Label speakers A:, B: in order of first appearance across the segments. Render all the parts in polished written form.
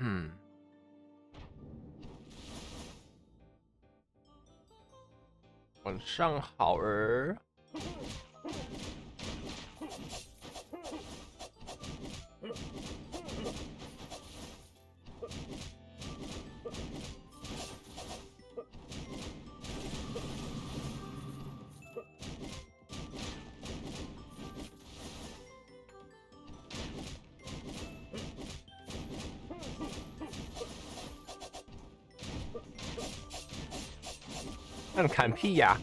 A: 晚上好儿。那你砍屁呀！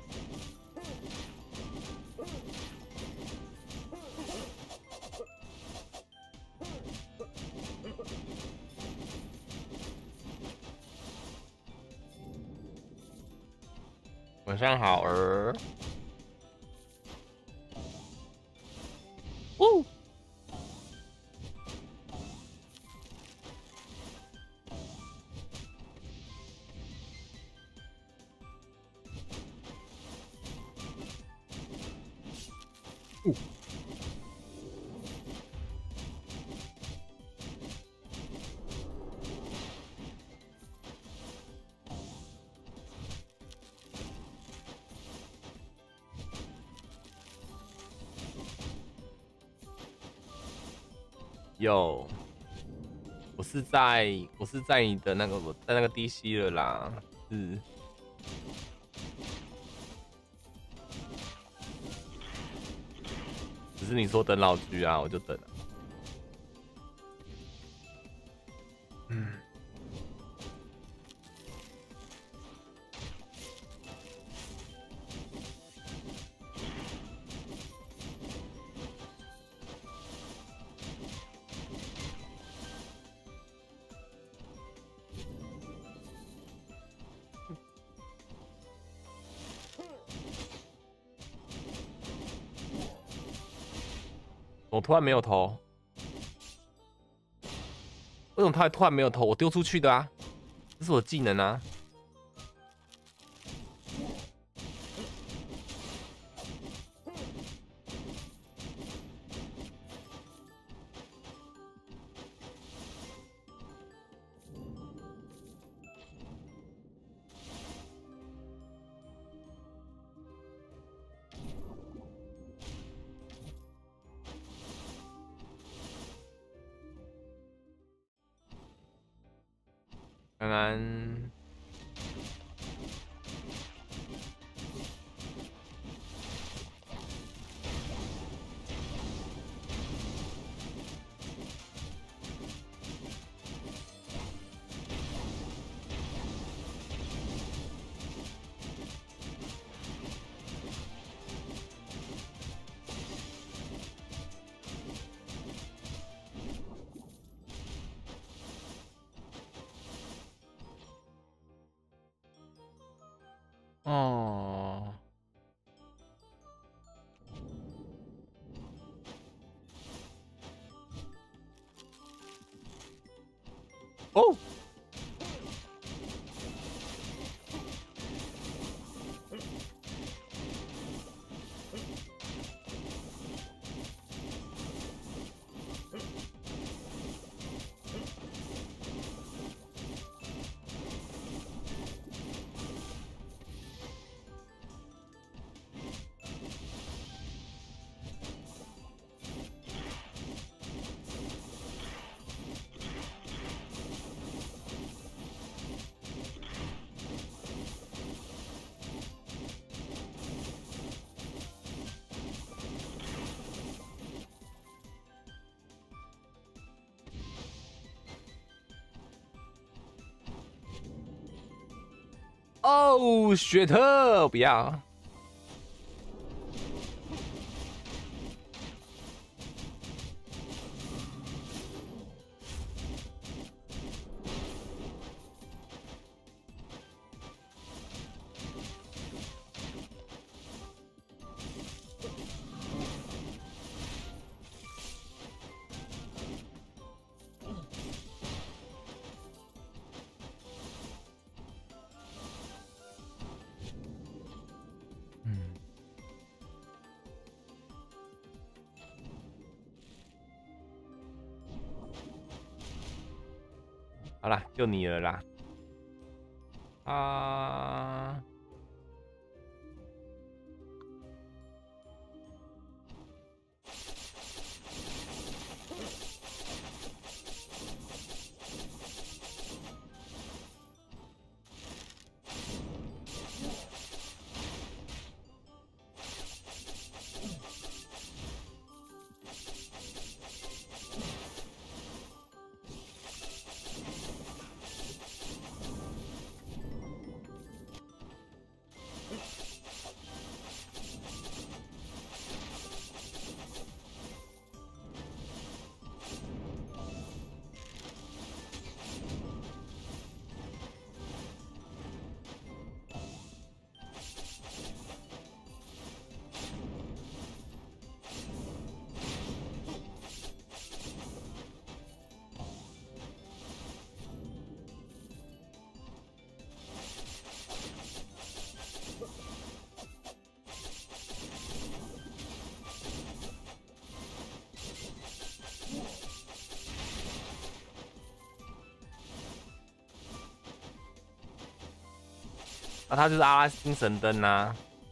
A: 晚上好儿。呜。有，我是在你的那个，在那个 DC 了啦，是。只是你说等老居啊，我就等了。我突然没有投，为什么他突然没有投？我丢出去的啊，这是我的技能啊。刚刚哦。哦。哦，雪特不要。 好啦，就你了啦。啊。那他就是阿拉丁神灯啊。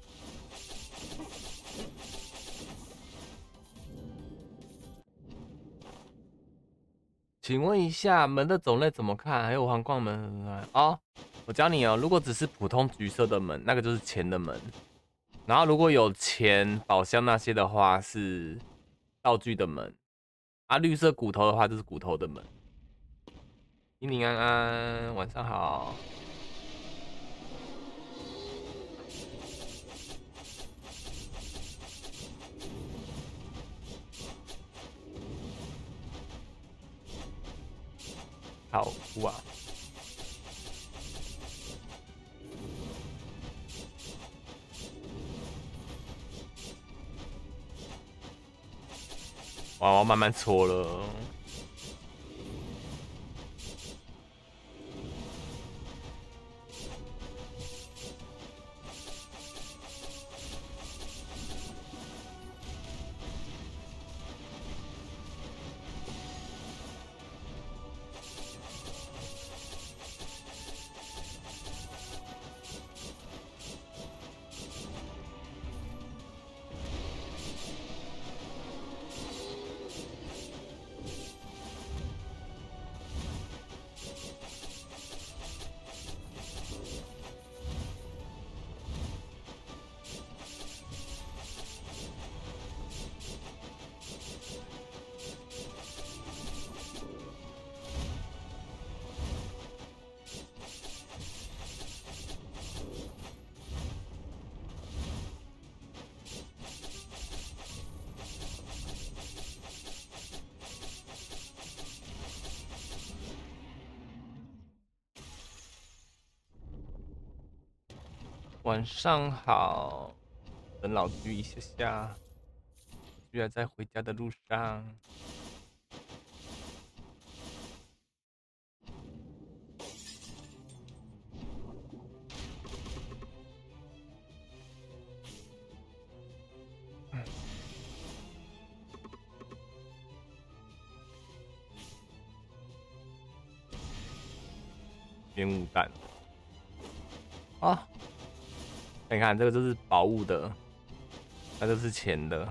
A: 请问一下，门的种类怎么看？还有皇冠门哦，我教你哦。如果只是普通橘色的门，那个就是钱的门。然后如果有钱、宝箱那些的话，是道具的门。啊，绿色骨头的话，就是骨头的门。平平安安，晚上好。好哇。哇，我要慢慢搓了。晚上好，等老居一下下，居然在回家的路上。烟雾弹啊！你看这个就是宝物的，那就是钱的。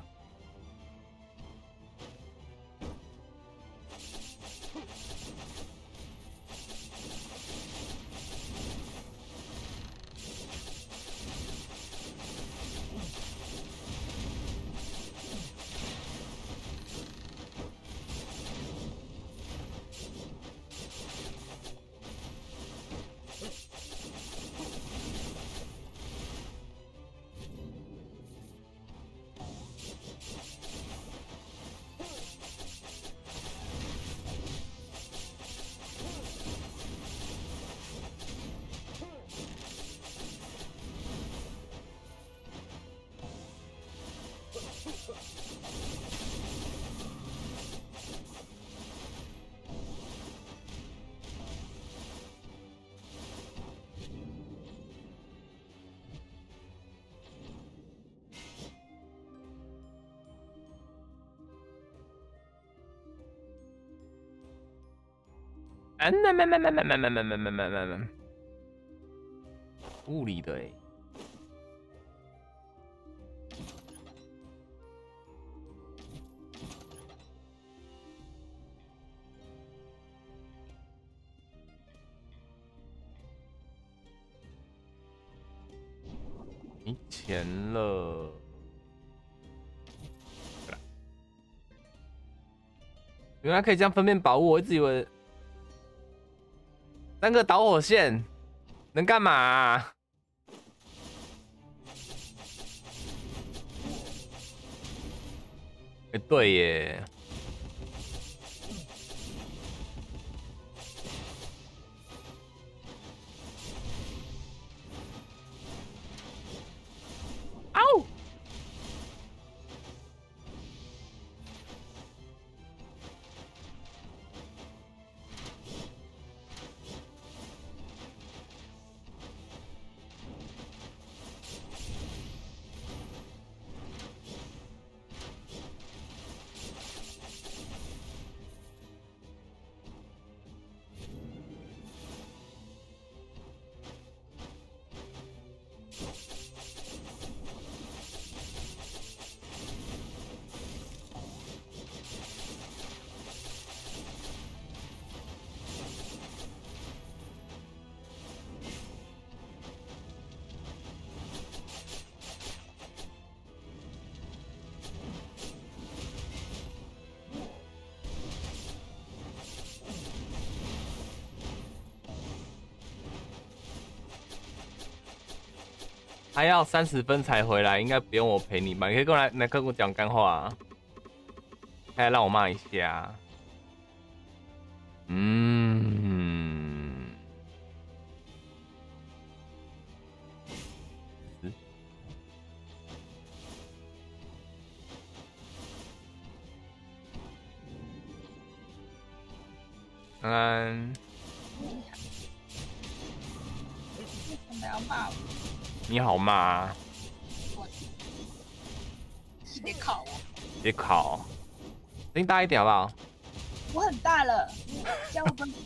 A: 物理的哎。没钱了。原来可以这样分辨宝物，我一直以为3个导火线能干嘛啊？哎，对耶。嗷！还要30分才回来，应该不用我陪你吧？你可以跟我讲干话啊，还让我骂一下。
B: 要骂我？
A: 你好骂。
B: 别考我。
A: 别考。声音大一点好不好？
B: 我很大了，这样会不会？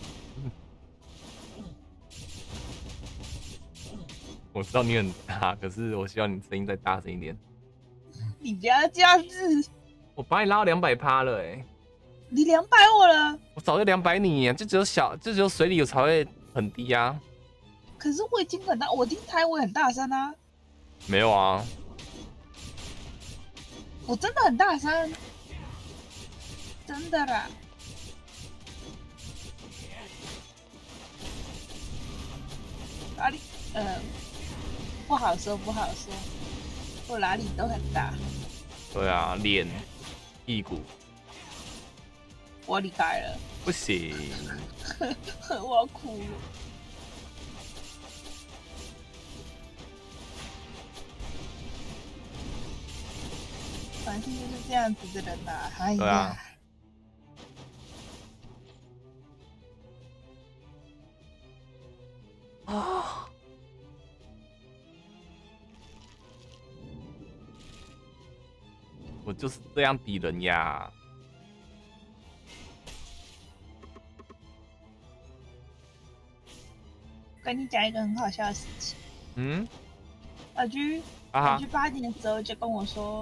A: 我知道你很大，可是我希望你声音再大声一点。
B: 你不要这样子。
A: 我把你拉到200%了欸。
B: 你200我了。
A: 我早就200你，就只有水里有才会很低啊。
B: 可是我已经很大，我听台我很大声啊。
A: 没有啊。
B: 我真的很大声，真的啦。哪里？不好说，不好说。我哪里都很大。
A: 对啊，脸、屁股。
B: 我离开了。
A: 不行。
B: 我要哭了。反正就是这样子的人呐、啊，哎呀。
A: 对啊。啊！我就是这样敌人呀。
B: 跟你讲一个很好笑的事情。老居8点的时候就跟我说，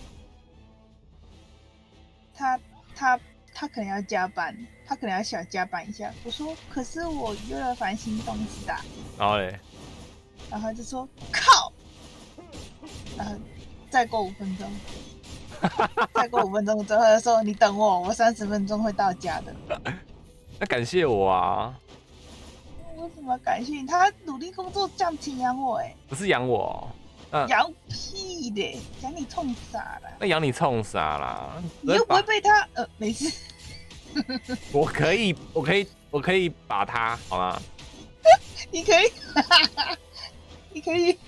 B: 他可能要加班，他可能要小加班一下。我说，可是我约了繁星公司的。
A: 然后嘞？
B: 然后他就说靠，然后再过5分钟，再过5分钟之后他就说你等我，我30分钟会到家的。
A: 那感谢我啊。
B: 为什么感谢你？他努力工作赚钱养我哎。
A: 不是养我。
B: 养屁的，养你冲傻了。
A: 那养你冲啥啦？
B: 你又不会被他没事。
A: 我可以把他好吗？
B: 你可以，你可以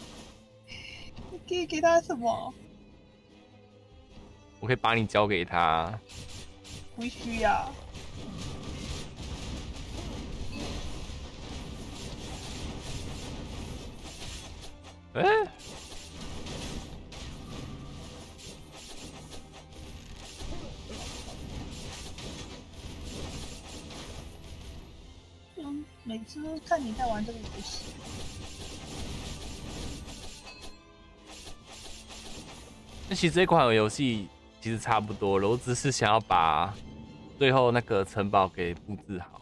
B: 给他什么？
A: 我可以把你交给他。
B: 不需要。 每次都看你在玩这个游戏。
A: 那其实这款游戏其实差不多了，我只是想要把最后那个城堡给布置好。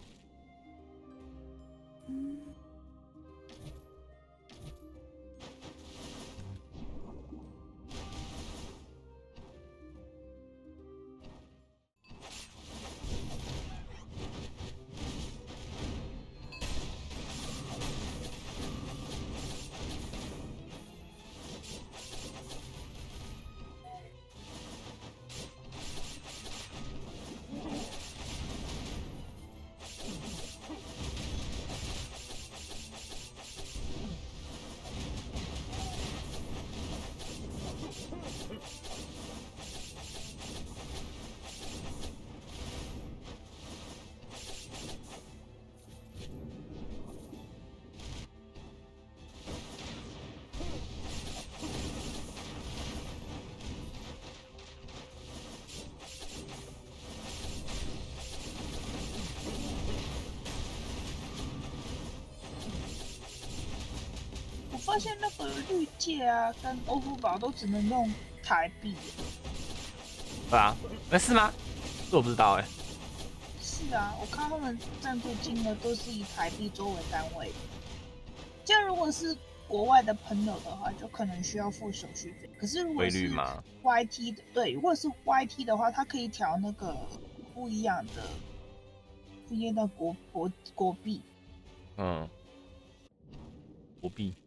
B: 我发现那个绿界啊，跟欧付宝都只能用台币。
A: 对啊，是吗？这我不知道哎。
B: 是啊，我看他们赞助金额都是以台币作为单位。这样如果是国外的朋友的话，就可能需要付手续费。可是如果是 YT 的，对，如果是 YT 的话，它可以调那个不一样的国币。
A: 嗯，国币。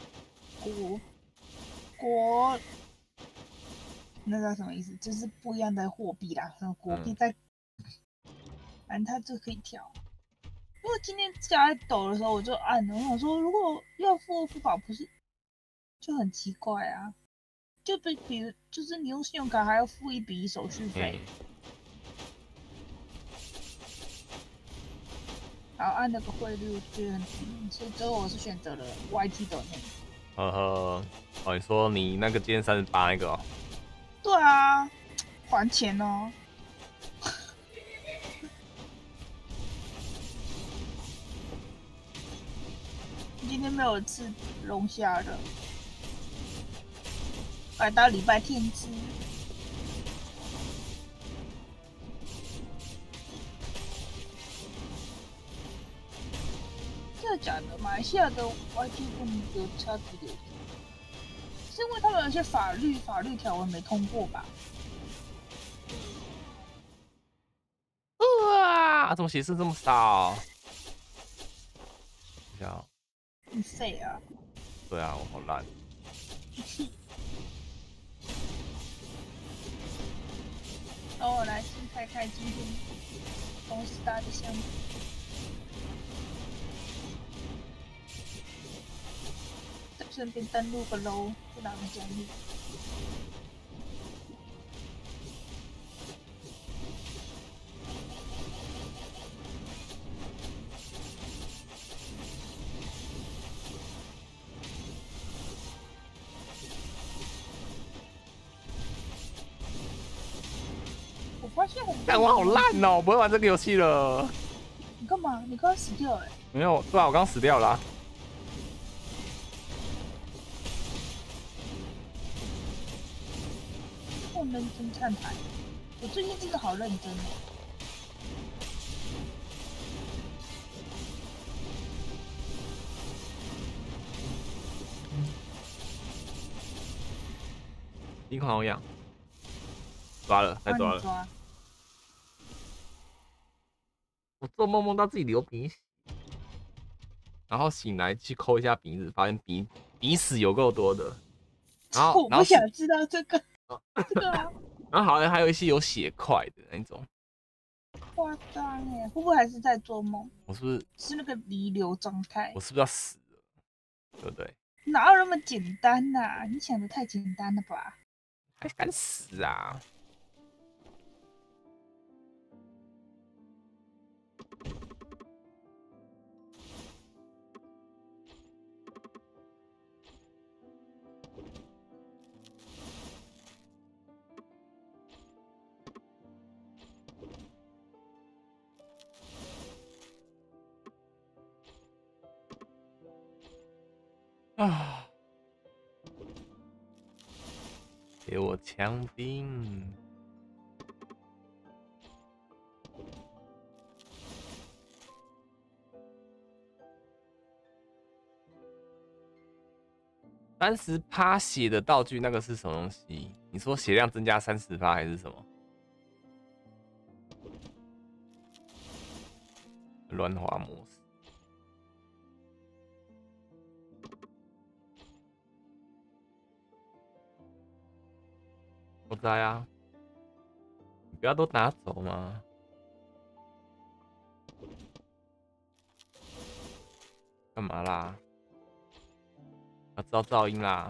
B: 国那叫什么意思？就是不一样的货币啦，什么国币在，反正它就可以调。因为今天下来抖的时候，我就按了，我想说，如果要付付宝，不是就很奇怪啊？就比如，就是你用信用卡还要付一笔手续费，然后按那个汇率，我觉得很便宜，所以最后我是选择了 YT 的那个。
A: 哦，你说你那个今天38那个哦？
B: 对啊，还钱哦。今天没有吃龙虾的，改到礼拜天吃。真的假的？马来西亚的 YT 不能有差别，是因为他们有些法律条文没通过吧？
A: 哇，怎么显示这么少？
B: 很废啊！
A: 对啊，我好烂。
B: 然后我来先开今天公司搭的项目。顺便登录个楼，就拿个奖励。我发现
A: 但我好烂哦，我不会玩这个游戏了。
B: 你干嘛？你刚刚死掉了？
A: 没有，对啊，我刚死掉了。
B: 我认真看台，我最近真的好认真哦。
A: 鼻孔好痒，抓了，太抓了。我做梦梦到自己流鼻血，然后醒来去抠一下鼻子，发现鼻屎有够多的。然后
B: 我不想知道这个，这个啊。
A: 然后好像还有一些有血块的那种。
B: 夸张哎，会不会还是在做梦？
A: 我是不是
B: 是那个弥留状态？
A: 我是不是要死了？对不对？
B: 哪有那么简单呐、啊？你想的太简单了吧？
A: 还敢死啊？ 啊！给我枪兵！30%血的道具，那个是什么东西？你说血量增加30%还是什么？乱滑模式。我知啊，你不要都拿走嘛。干嘛啦？要知道噪音啦。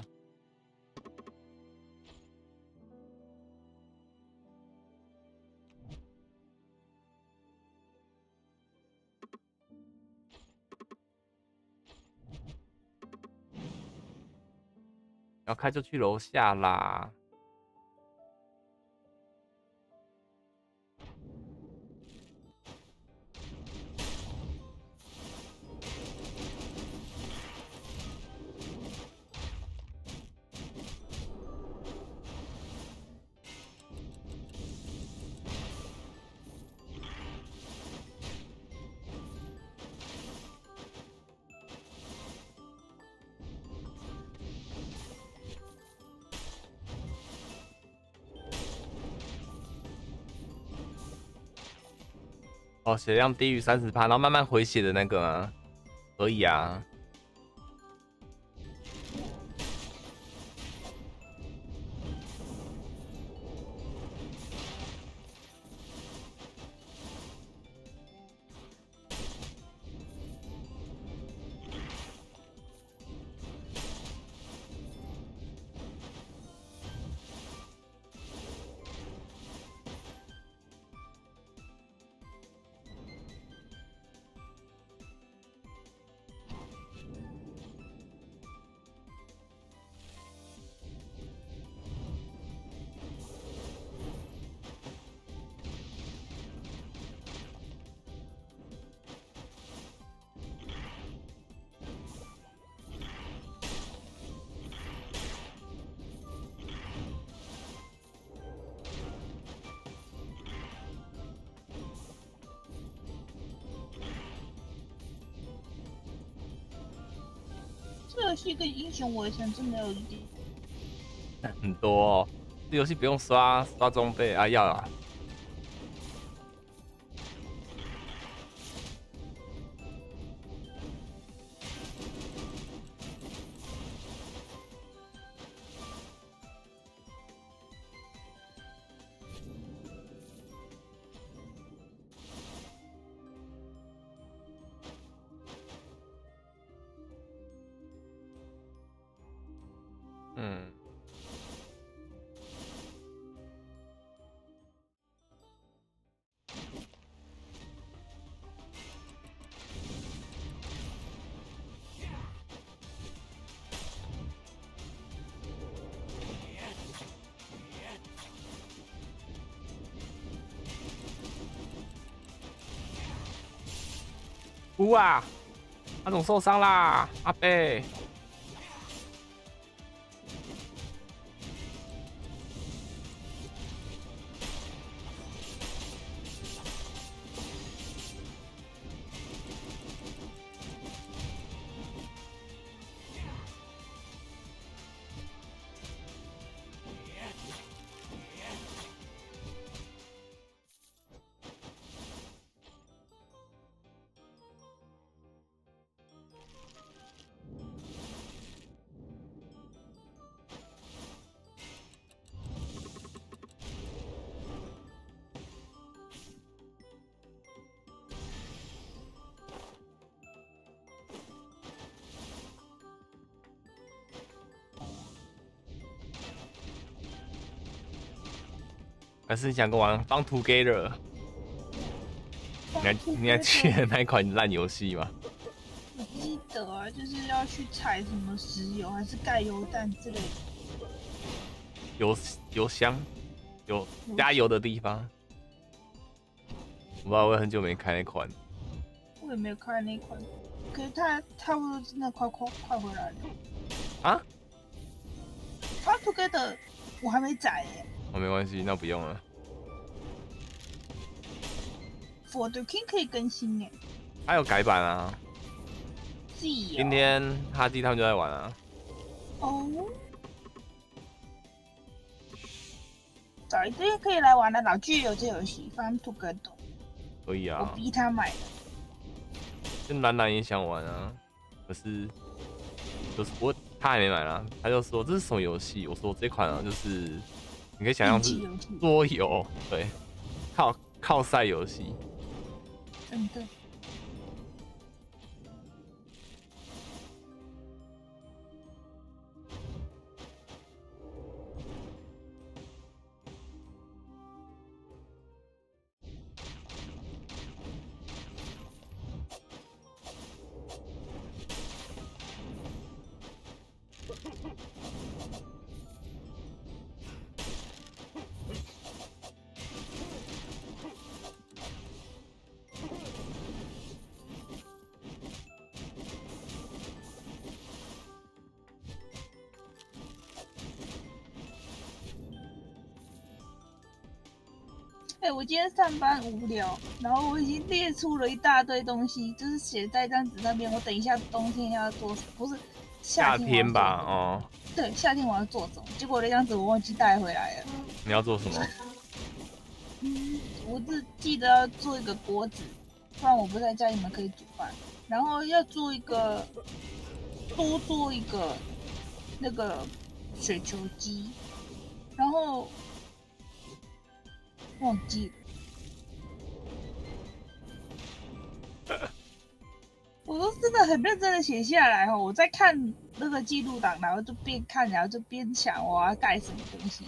A: 要开就去楼下啦。哦，血量低于30%，然后慢慢回血的那个吗？可以啊。
B: 这游戏跟英雄围城真的有一点
A: 很多哦，这游戏不用刷装备啊，要啊。嗯。啊！阿总受伤啦，阿贝。还是你想跟我玩《Fun Together》？你还记得那一款烂游戏吗？
B: 我记得啊，就是要去采什么石油，还是盖油弹之类的。
A: 油箱，有加油的地方。我不知道，我也很久没开那款。
B: 我也没有开那款，可是它差不多真的快回来了。
A: 啊？
B: Farm Together 我还没载耶。
A: 哦，没关系，那不用了。
B: For the King 可以更新耶。
A: 还有改版啊。
B: 是哦。
A: 今天哈基他们就在玩啊。
B: 哦。找一堆可以来玩的老剧有这游戏 Farm Together。
A: 可以啊。
B: 我逼他买的。
A: 跟兰兰也想玩啊，可是就是他还没买啦，他就说这是什么游戏？我说这款啊，就是你可以想象是桌游，对，靠赛游戏。
B: 真的。我今天上班无聊，然后我已经列出了一大堆东西，就是写在一张纸上面。我等一下冬天要做，不是夏
A: 天吧？哦，
B: 对，夏天我要做什么？结果那张纸我忘记带回来了。
A: 你要做什么？
B: 我只记得要做一个锅子，不然我不在家，你们可以煮饭。然后要做一个，多做一个那个水球机，然后。忘记了，我都真的很认真的写下来哦。我在看那个记录档，然后就边看，然后就边想我要盖什么东西。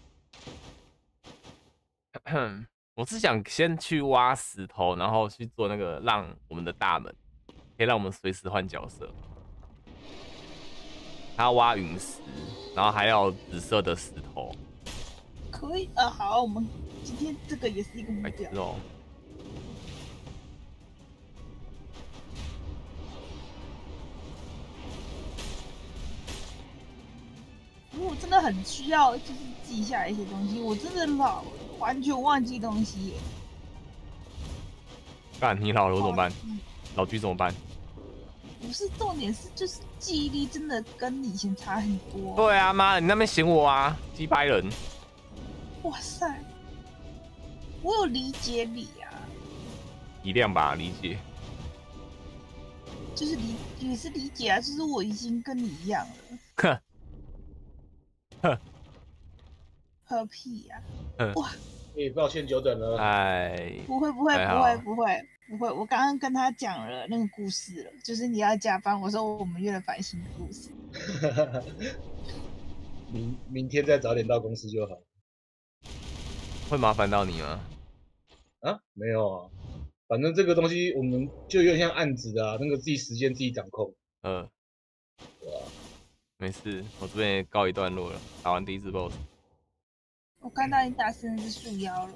A: 我是想先去挖石头，然后去做那个让我们的大门，可以让我们随时换角色。还要挖陨石，然后还要紫色的石头。
B: 可以啊，好，我们。今天这个也是一个目标。我真的很需要，就是记下一些东西。我真的老了，完全忘记东西耶。
A: 干，你老了我怎么办？老居怎么办？
B: 不是重点是，就是记忆力真的跟以前差很多。
A: 对啊，妈，你那边嫌我啊，鸡掰人！
B: 哇塞！我有理解你啊，
A: 体谅吧，理解，
B: 就是也是理解啊，就是我已经跟你一样
A: 了，
B: 喝屁呀！哇，
C: 抱歉久等了，
A: 哎，
B: 不会，我刚刚跟他讲了那个故事了，就是你要加班，我说我们约了繁星的故事，
C: 明天再早点到公司就好。
A: 会麻烦到你吗？
C: 啊，没有啊，反正这个东西我们就有点像案子啊，那个自己时间自己掌控。对啊，
A: 没事，我这边也告一段落了，打完第一只 BOSS。
B: 我看到你打生日树妖了。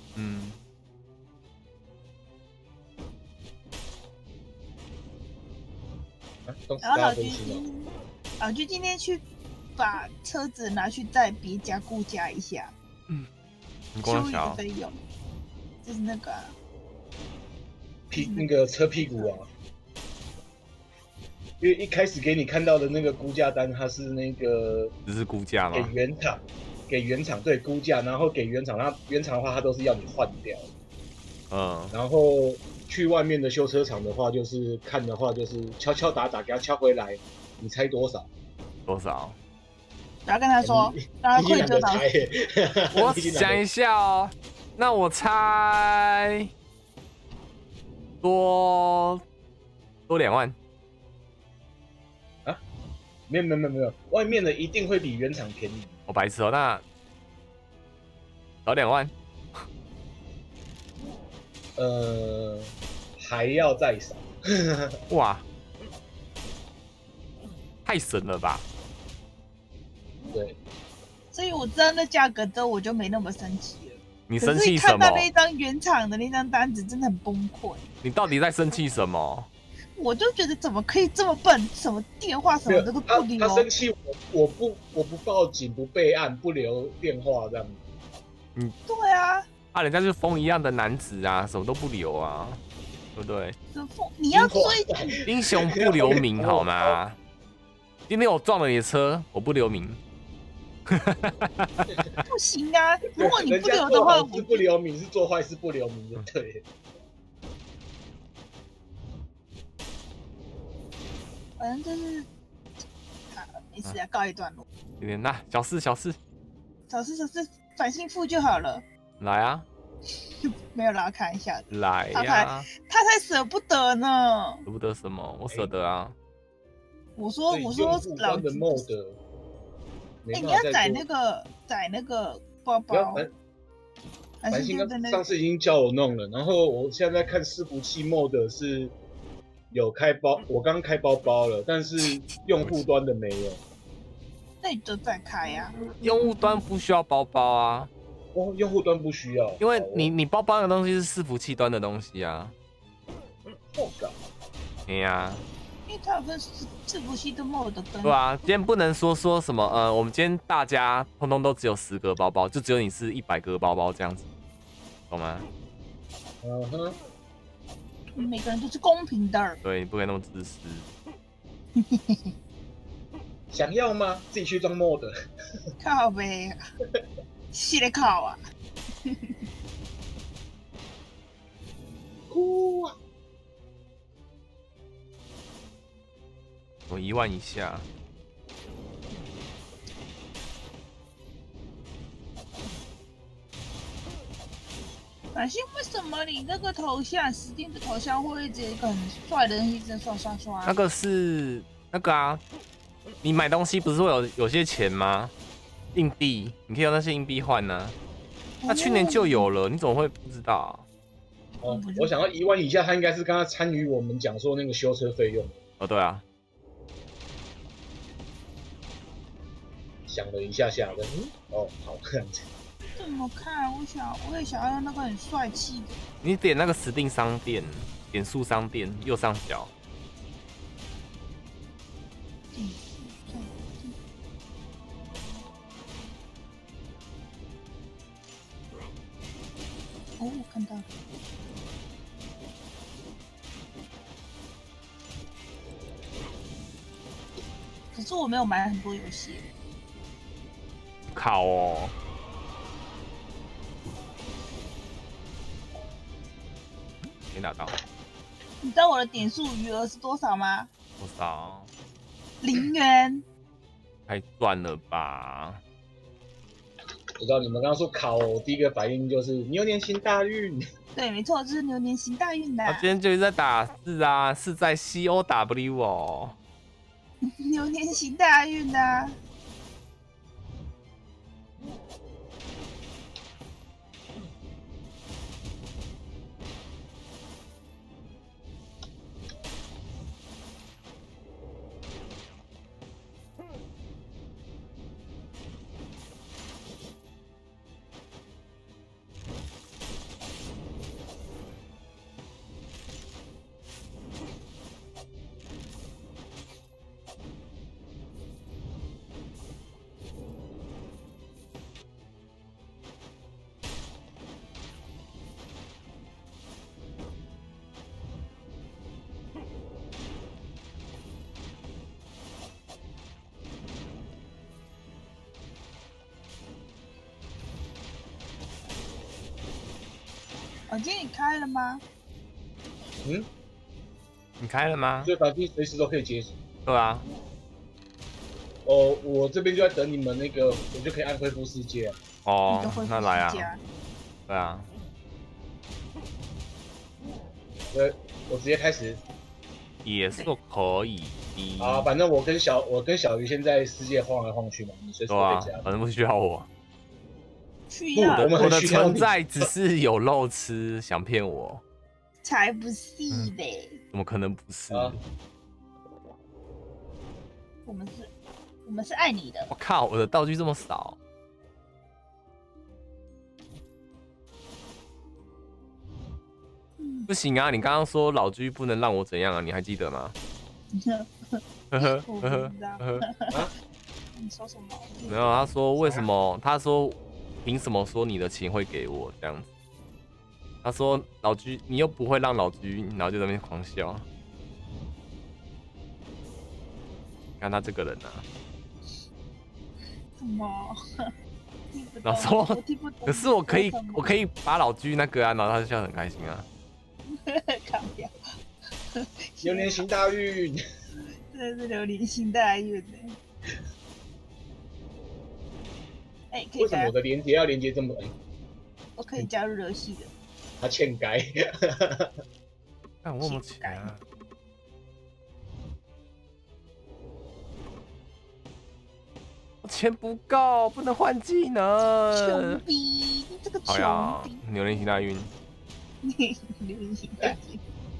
B: 然后老居今天去把车子拿去在别家估价一下。修理的费用，就是那个、啊、
C: 那个车屁股啊，因为一开始给你看到的那个估价单，它是那个
A: 只是估价吗？
C: 给原厂对估价，然后给原厂，那原厂的话，它都是要你换掉。然后去外面的修车厂的话，就是看的话，就是敲敲打打给他敲回来，你猜多少？
A: 多少？
B: 不要跟他说，让他愧疚到
A: 死。我想一下哦，那我猜多2万
C: 啊？没有，外面的一定会比原厂便宜。
A: 我白痴哦，那少2万。
C: 还要再少。
A: 哇，太神了吧！
C: 对，
B: 所以我知道那价格之后，我就没那么生气了。
A: 你生气什么？
B: 看到那张原厂的那张单子，真的很崩溃。
A: 你到底在生气什么？
B: 我就觉得怎么可以这么笨，什么电话什么的都不留。
C: 他生气我不报警不备案不留电话这样。
B: 对啊。
A: 人家就是风一样的男子啊，什么都不留啊，对不对？
B: 你要追
A: 英雄不留名好吗？今天我撞了你的车，我不留名。
B: 不行啊！如果你不留的话，
C: 是不留名，是做坏事不留名的，对。
B: 反正就是没事啊，告一段落。
A: 那小事，
B: 反幸福就好了。
A: 来啊！
B: 没有啦，看一下。
A: 来呀！
B: 他才舍不得呢。
A: 舍不得什么？我舍得啊。
B: 我说老
C: 的 mode。
B: 你要载那个包包。
C: 繁星上次已经叫我弄了，然后我现在在看伺服器 mode 是有开包，我刚开包包了，但是用户端的没有。
B: 那你就再开呀。
A: 用户端不需要包包啊。
C: 哦，用户端不需要，
A: 因为你包包的东西是伺服器端的东西啊。对呀。
B: 因为它有分伺服器的 mode 跟。
A: 对啊，今天不能说什么我们今天大家通通都只有10个包包，就只有你是100个包包这样子，懂吗？
B: 每个人都是公平的。
A: 对，你不可以那么自私。
C: 想要吗？自己去装 mod。
B: 靠呗。是咧靠啊！
C: 哭啊！
A: 我1万以下。
B: 反正为什么你那个头像，Steam 的头像会一直一个很帅的东西在刷刷刷？
A: 那个是那个啊，你买东西不是会有些钱吗？硬币，你可以用那些硬币换呢。那去年就有了，你怎么会不知道？
C: 我想要1万以下，他应该是刚刚参与我们讲说那个修车费用。
A: 对啊。
C: 想了一下的，好看。
B: 怎么看？我也想要那个很帅气的。
A: 你点那个Steam商店，点数商店右上角。
B: 哦，看到了。可是我没有买很多游戏。
A: 靠哦！没拿到。
B: 你知道我的点数余额是多少吗？
A: 多少
B: ？0元。
A: 太赚了吧！
C: 我知道你们刚刚说考，我第一个反应就是牛年行大运。
B: 对，没错，就是牛年行大运的。
A: 他今天就是在打4啊，是在 COW 哦。
B: 牛年行大运的。今天你开了吗？
A: 你开了吗？
C: 所以反正随时都可以解锁。
A: 对啊。
C: 我这边就在等你们那个，我就可以按恢复世界。
A: 那来啊。对啊。
C: 我直接开始。
A: 也是可以的。
C: 啊，反正我跟小鱼现在世界晃来晃去嘛，你随时都可以加。
A: 反正不需要我。
B: 需要。
A: 我的存在只是有肉吃，想骗我？
B: 才不是嘞！
A: 怎么可能不是？
B: 我们是爱你的。
A: 我靠，我的道具这么少。 不行啊！你刚刚说老居不能让我怎样啊？你还记得吗？
B: 我不知道。你说什么？
A: 没有，他说为什么？他说凭什么说你的琴会给我这样子？他说老居你又不会让老居，然后就在那边狂笑。看他这个人啊，
B: 什么？
A: 老说，可是我可以把老居那个啊，然后他就笑得很开心啊。
B: 看不了。
C: 流年行大运，
B: 真的是流年行大运呢。哎，可以。
C: 为什么我的连接要连接这么？
B: 我可以加入游戏的。
C: 他欠该。
A: 看我有没有钱啊？我钱不够，不能换技能。
B: 穷逼，你这个穷逼！
A: 流年行大运。
B: 流年行大运。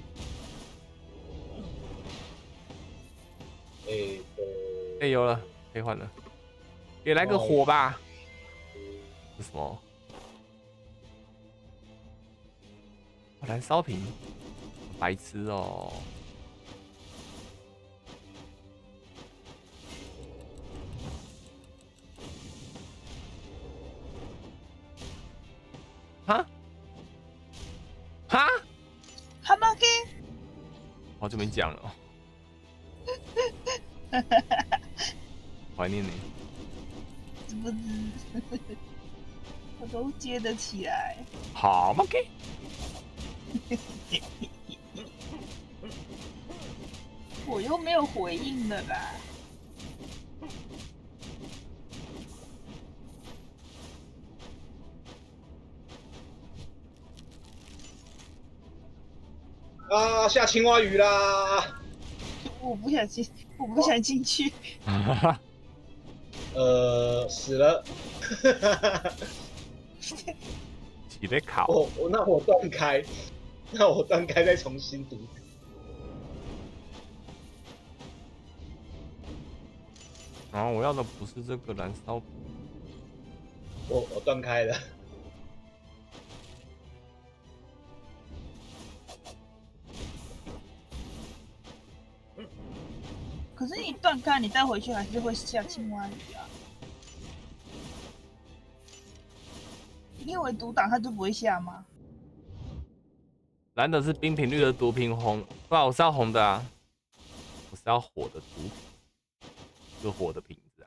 A: 哎，有了，可以换了。也来个火吧。是什么？燃烧瓶，白痴哦！哈？哈？
B: 蛤蟆给？
A: 好久没讲了。怀念你。
B: 是不是？我都接得起来。
A: 好吗？给。
B: 我又没有回应了啦。
C: 啊，下青蛙鱼啦！
B: 我不想进去。
C: 死了。
A: 起得考。
C: 那我断开，再重新读。
A: 然后我要的不是这个燃烧。
C: 我断开了。
B: 可是你断开，你带回去还是会下青蛙鱼啊。你以为独挡它就不会下吗？
A: 蓝的是冰品，绿的毒品，红对啊，我是要红的啊，我是要火的毒品，是火的瓶子啊。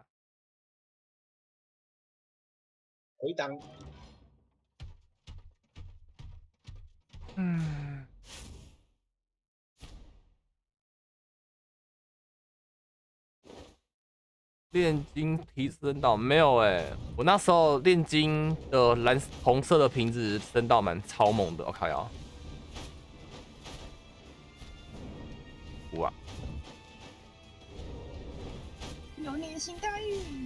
C: 回档。
A: 炼金提升到没有我那时候炼金的红色的瓶子升到蛮超猛的，我靠呀！哇！
B: 流年行大运。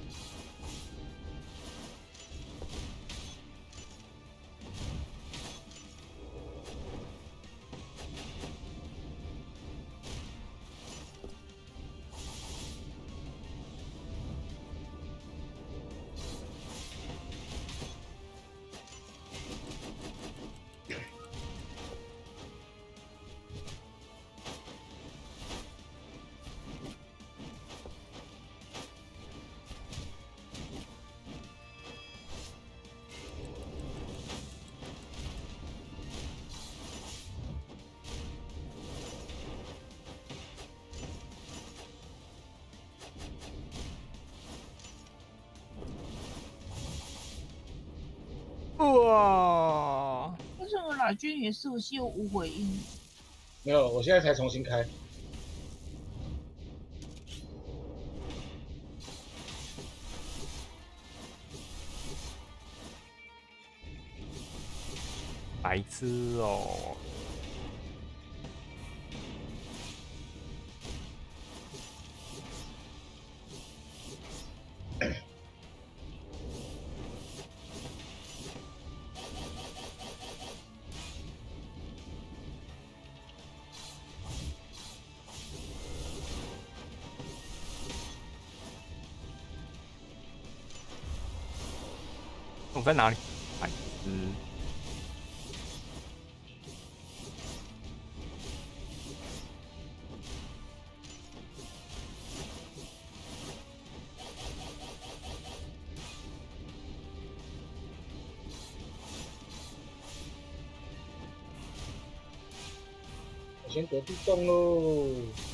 A: 哇！
B: 为什么老君也是又无回应？
C: 没有，我现在才重新开。
A: 白痴哦！我在哪里？白痴！
C: 先得地洞喽。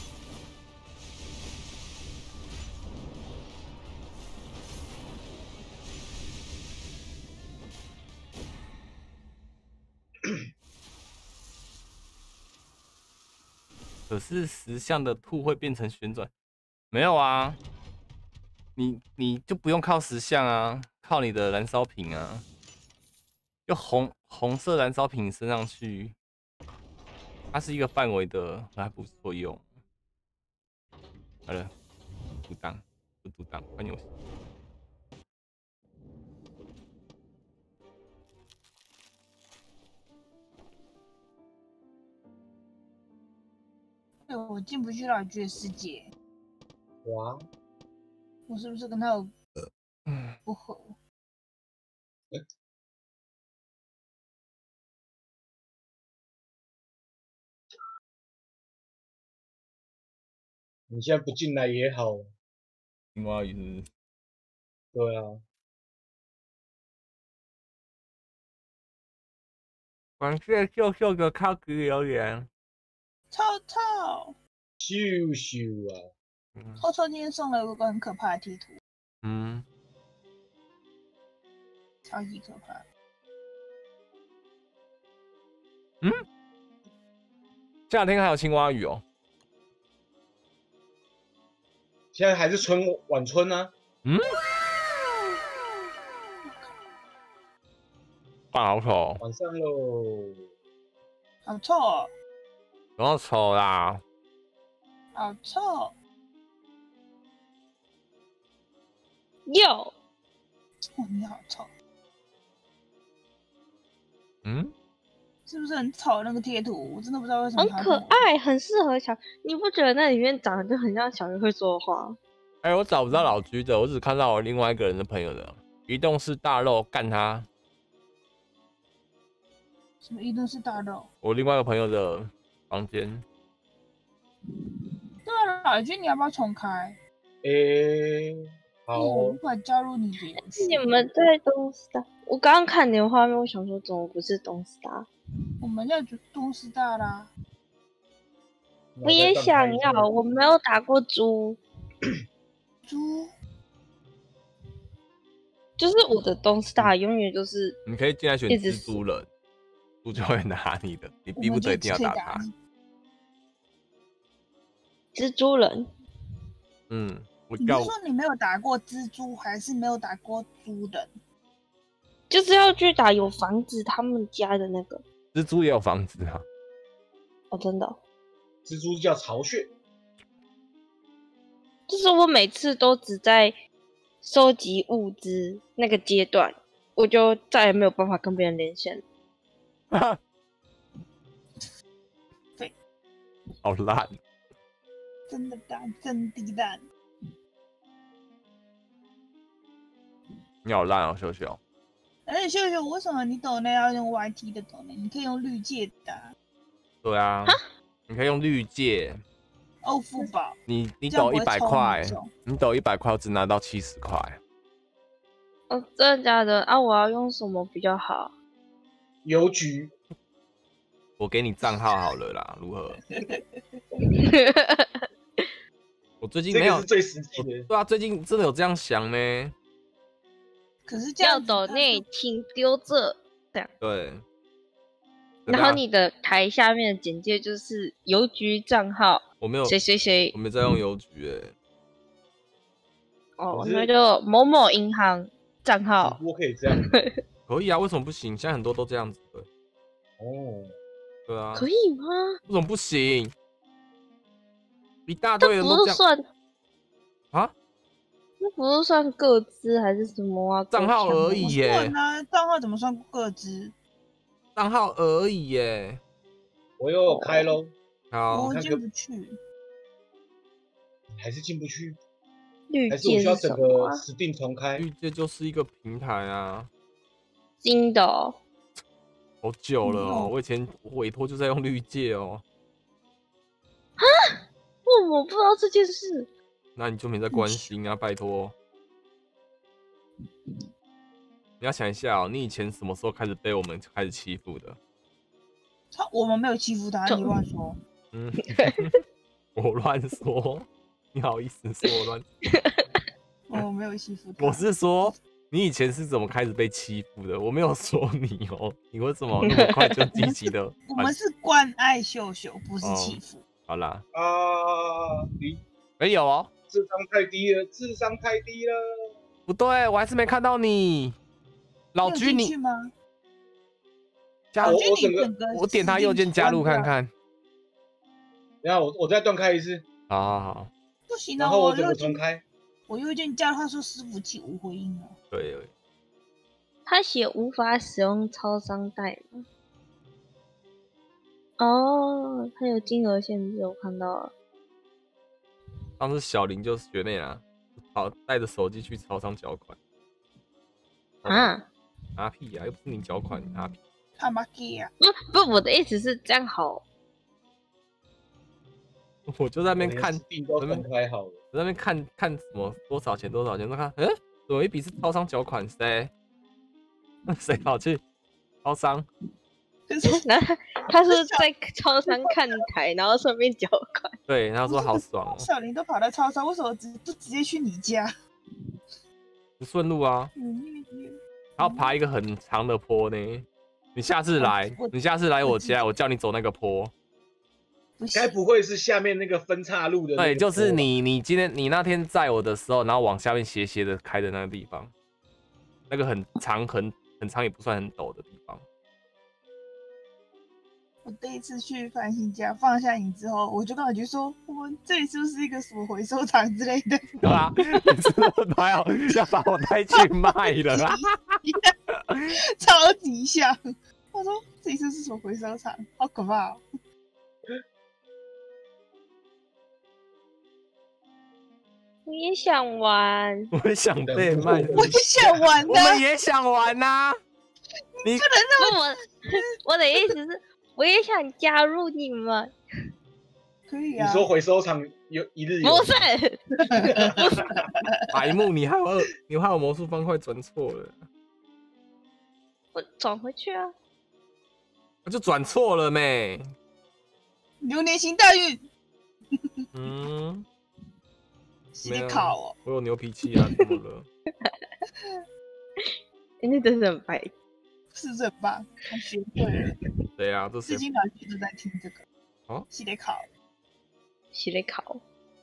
A: 可是石像的兔会变成旋转，没有啊？你就不用靠石像啊，靠你的燃烧瓶啊，用红色燃烧瓶升上去，它是一个范围的，还不错用。好了，独档，不独档，换游戏。
B: 对，我进不去老居的世界。
C: 哇！
B: 我是不是跟他有不合？
C: 你现在不进来也好。
A: 青蛙鱼是？
C: 对啊。
A: 感谢秀秀的超级留言。
B: 臭臭，
C: 咻咻啊！
B: 臭臭今天送了一个很可怕的贴图，超级可怕。
A: 这两天还有青蛙雨哦。
C: 现在还是晚春啊。
A: 好丑。
C: 晚上喽。
B: 好臭哦！
A: 不要丑啦。
B: 好臭。
D: 哟。
B: 哦，你好臭。是不是很丑那个贴图？我真的不知道为什么。
D: 很可爱，很适合小。你不觉得那里面长得就很像小鱼会说话？
A: 我找不到老居的，我只看到我另外一个人的朋友的移动式大肉干他。
B: 什么移动式大肉？
A: 我另外一个朋友的房间。
B: 对啊，老居你要不要重开？
C: 好。
B: 我无法加入你的游戏。
D: 你们在东 star？ 我刚刚看你的画面，我想说怎么不是东 star？
B: 我们要东 star 啦。
D: 我也想要，我没有打过猪。
B: 猪？
D: 就是我的东 star 永远就是。
A: 你可以进来选蜘蛛人，猪就会拿你的，你逼不得一定要打他。
D: 蜘蛛人。
A: 你
B: 是说你没有打过蜘蛛，还是没有打过猪人？
D: 就是要去打有房子他们家的那个。
A: 蜘蛛也有房子啊？
D: 哦，真的。
C: 蜘蛛叫巢穴。
D: 就是我每次都只在收集物资那个阶段，我就再也没有办法跟别人连线。
B: 对，
A: 好烂，
B: 真的烂，真的烂。
A: 你好烂哦，秀秀。
B: 而且秀秀，为什么你抖内要用 YT 的抖内？你可以用绿界的。
A: 对啊，你可以用绿界。
B: 欧付宝，
A: 你抖100块，你抖100块，我只拿到70块。
D: 哦，真的假的啊？我要用什么比较好？
C: 邮局。
A: 我给你账号好了啦，如何？我最近没有，
C: 这个是最实际的。
A: 对啊，最近真的有这样想呢。
B: 可是这样
D: 要抖内请丢这样。
A: 对。
D: 然后你的台下面的简介就是邮局账号，
A: 我没有
D: 谁谁谁，
A: 我没在用邮局
D: 哦，那就某某银行账号。
C: 我可以这样。
A: 可以啊，为什么不行？现在很多都这样子的。
C: 哦。
A: 对啊。
D: 可以吗？
A: 为什么不行？一大堆人都这样。
D: 算
A: 啊？
D: 那不是算个资还是什么啊？
A: 账号而已耶。
B: 账号怎么算个资？
A: 账号而已耶。
C: 我又开喽。
A: 好，
B: 我进不去。
C: 还是进不去？
D: 绿
C: 还是我需要整个Steam重开？
A: 绿界就是一个平台啊。
D: 新的哦。
A: 好久了哦，我以前委托就在用绿界哦。
D: 啊？我不知道这件事。
A: 那你就没在关心啊，拜托。你要想一下哦，你以前什么时候开始被我们开始欺负的？
B: 我们没有欺负他，你乱说。
A: 嗯，我乱说，你好意思说我乱？
B: 我没有欺负他。
A: 我是说，你以前是怎么开始被欺负的？我没有说你哦，你为什么那么快就积极的？
B: 我们是关爱秀秀，不是欺负。
A: 好啦，
C: 你
A: 有哦，
C: 智商太低了，智商太低了。
A: 不对，我还是没看到你，老居你
B: 你有进去吗？
A: 加入，
C: 我整个
A: 我点他右键加入看看。
C: 然后我再断开一次。
A: 好，
B: 不行啊！
C: 然后我整个重开。
B: 我右键加入，他说伺服器无回应了。
A: 对。
D: 他写无法使用超商代码。哦，他有金额限制，我看到了。
A: 当时小林就是学妹啦，带着手机去超商缴款。
D: 啊？
A: 拿屁呀！又不是你缴款，你拿屁。
B: 他妈给啊！
D: 不，我的意思是这样好。
A: 我就在那边看，
C: 都分开好了，
A: 在那边看什么多少钱，都看，有一笔是超商缴款，谁跑去超商？
D: 然后他是在超商看台，然后顺便缴款。
A: 对，然后说好爽哦。
B: 小林都跑到超商，为什么不直接去你家？
A: 不顺路啊。然后爬一个很长的坡呢。你下次来我家，我叫你走那个坡。
C: 该不会是下面那个分岔路的？
A: 对，就是你那天载我的时候，然后往下面斜斜的开的那个地方，那个很长也不算很陡的地方。
B: 我第一次去繁星家放下你之后，我就跟我就说，我们这里是不是一个什么回收厂之类的？
A: 对啊，你是不是要把我带去卖了啊？
B: 超级像。我说这里是不是什么回收厂？好可怕哦！
D: 我也想玩，
A: 我也想被卖，
B: 我也想玩，
A: 我们也想玩呐。你
B: 不能让
D: 我的意思是，我也想加入你们。
B: 可以啊。
C: 你说回收厂有一日游？
D: 不是，
A: 白目，你害我魔术方块转错了。
D: 我转回去啊。
A: 我就转错了没？
B: 流年行大运。
A: 没有
B: 考哦。
A: 我有牛脾气啊，怎么了？
D: 那真是很白，
B: 是不是很棒？他学会了。
A: 对啊，这
B: 最近老师都在听这个。
A: 哦，
B: 系列考。
D: 系列考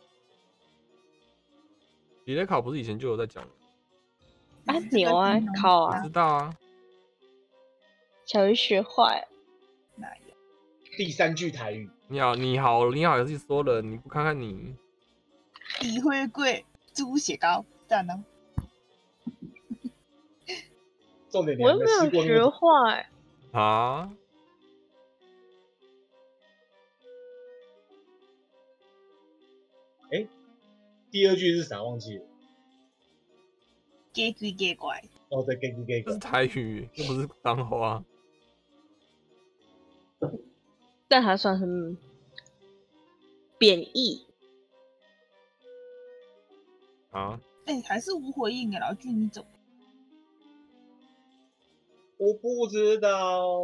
A: 不是以前就有在讲
D: 啊？牛啊，考啊，
A: 知道啊。
D: 小鱼学坏。
B: 哪有？
C: 第三句台语。
A: 你好，有自己说了，你不看看你。
B: 李辉贵猪血糕，赞哦。
C: 重点
D: 我又没有学坏
A: 啊。
C: 第二句是啥？忘记了。
B: 给鬼给怪。
C: 哦，对，给鬼给怪。
A: 这是台语，又不是脏话。
D: 但还算是贬义
A: 啊。
B: 还是无回应哎，老俊你怎么？
C: 我不知道。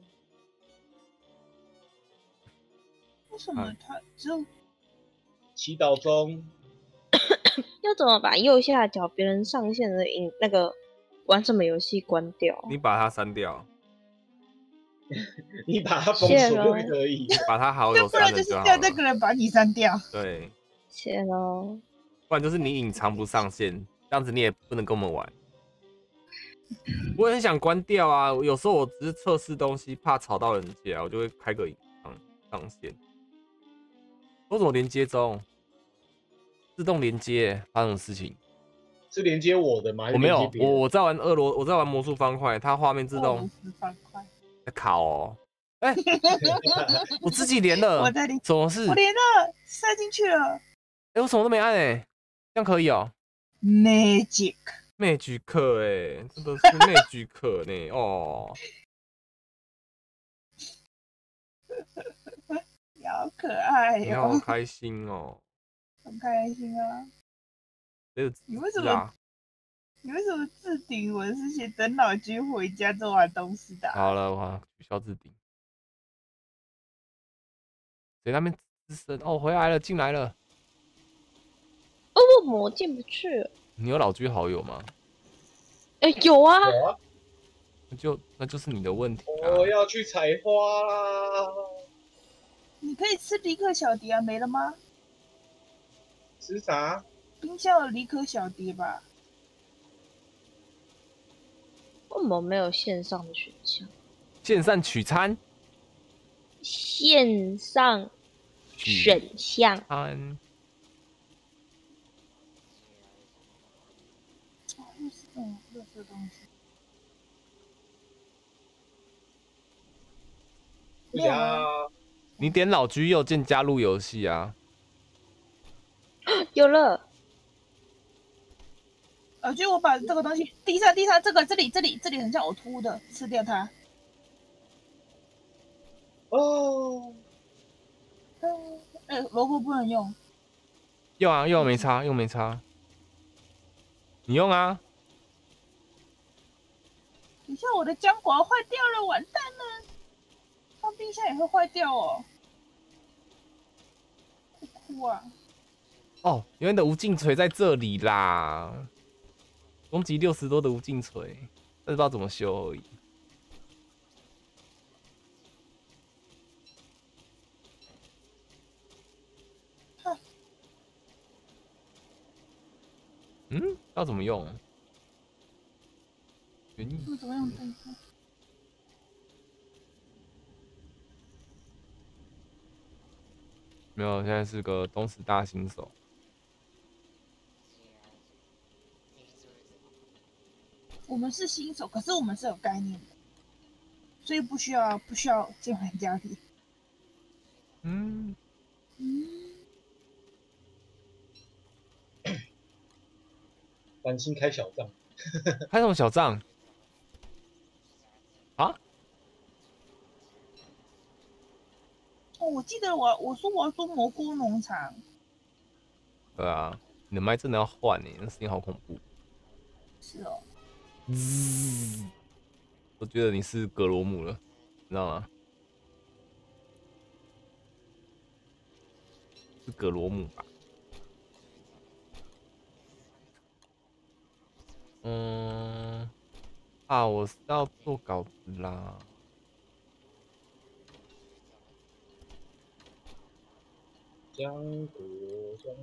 B: 为什么他只有
C: 祈祷中？
D: 要怎么把右下角别人上线的那个玩什么游戏关掉？
A: 你把它删掉。
C: 你把它封锁不可以。
A: 把他好友删了就好了。
B: 不然就是叫那个人把你删掉。
A: 对。
D: 谢喽。
A: 不然就是你隐藏不上线，这样子你也不能跟我们玩。我也很想关掉啊，有时候我只是测试东西，怕吵到人家，我就会开个隐藏上线。为什么连接中？自动连接，发生什么事情？
C: 是连接我的吗？
A: 我没有，我在玩我在玩魔术方块，它画面自动。
B: 魔术方块。
A: 在考哦。我自己连了。
B: 我在连。
A: 什么事？
B: 我连了，塞进去了。
A: 我什么都没按这样可以哦。
B: Magic
A: 课真的是Magic课呢哦。
B: 你好可爱
A: 你好开心哦。
B: 很开心啊。你为什么置顶我是写等老君回家做完东西的？
A: 好了，我取消置顶。 谁那边吱声？哦，回来了，进来了。
D: 哦，我进不去了。
A: 你有老居好友吗？
D: 有啊。
C: 有啊，
A: 那就是你的问题啊。
C: 我要去采花啦！
B: 你可以吃离克小碟啊，没了吗？
C: 吃啥？
B: 冰箱有离克小碟吧？
D: 为什么没有线上的选项？
A: 线上取餐。
D: 线上选项。
A: 餐。
B: 又是这种垃圾东西。
C: 不行啊！
A: 你点老居右键加入游戏啊。
D: 有了。
B: 就我把这个东西地上这里很像呕吐的，吃掉它。
C: 哦。
B: 萝卜不能用。
A: 用啊，用没差，用没差。你用啊。
B: 等一下我的浆果坏掉了，完蛋了！放冰箱也会坏掉哦。哭啊！
A: 哦，原来的无尽锤在这里啦。攻击60多的无尽锤，但是不知道怎么修而已。要怎么用？原因
B: 怎么用？等一下。
A: 没有，现在是个东石大新手。
B: 我们是新手，可是我们是有概念的，所以不需要进玩家里。
C: 担心开小账。
A: 开什么小账？啊？
B: 哦，我记得我说我要做蘑菇农场。
A: 对啊，你的麦真的要换呢，那声音好恐怖。
B: 是哦。
A: 我觉得你是格罗姆了，你知道吗？是格罗姆吧？我是要做稿子啦。
C: 浆果浆。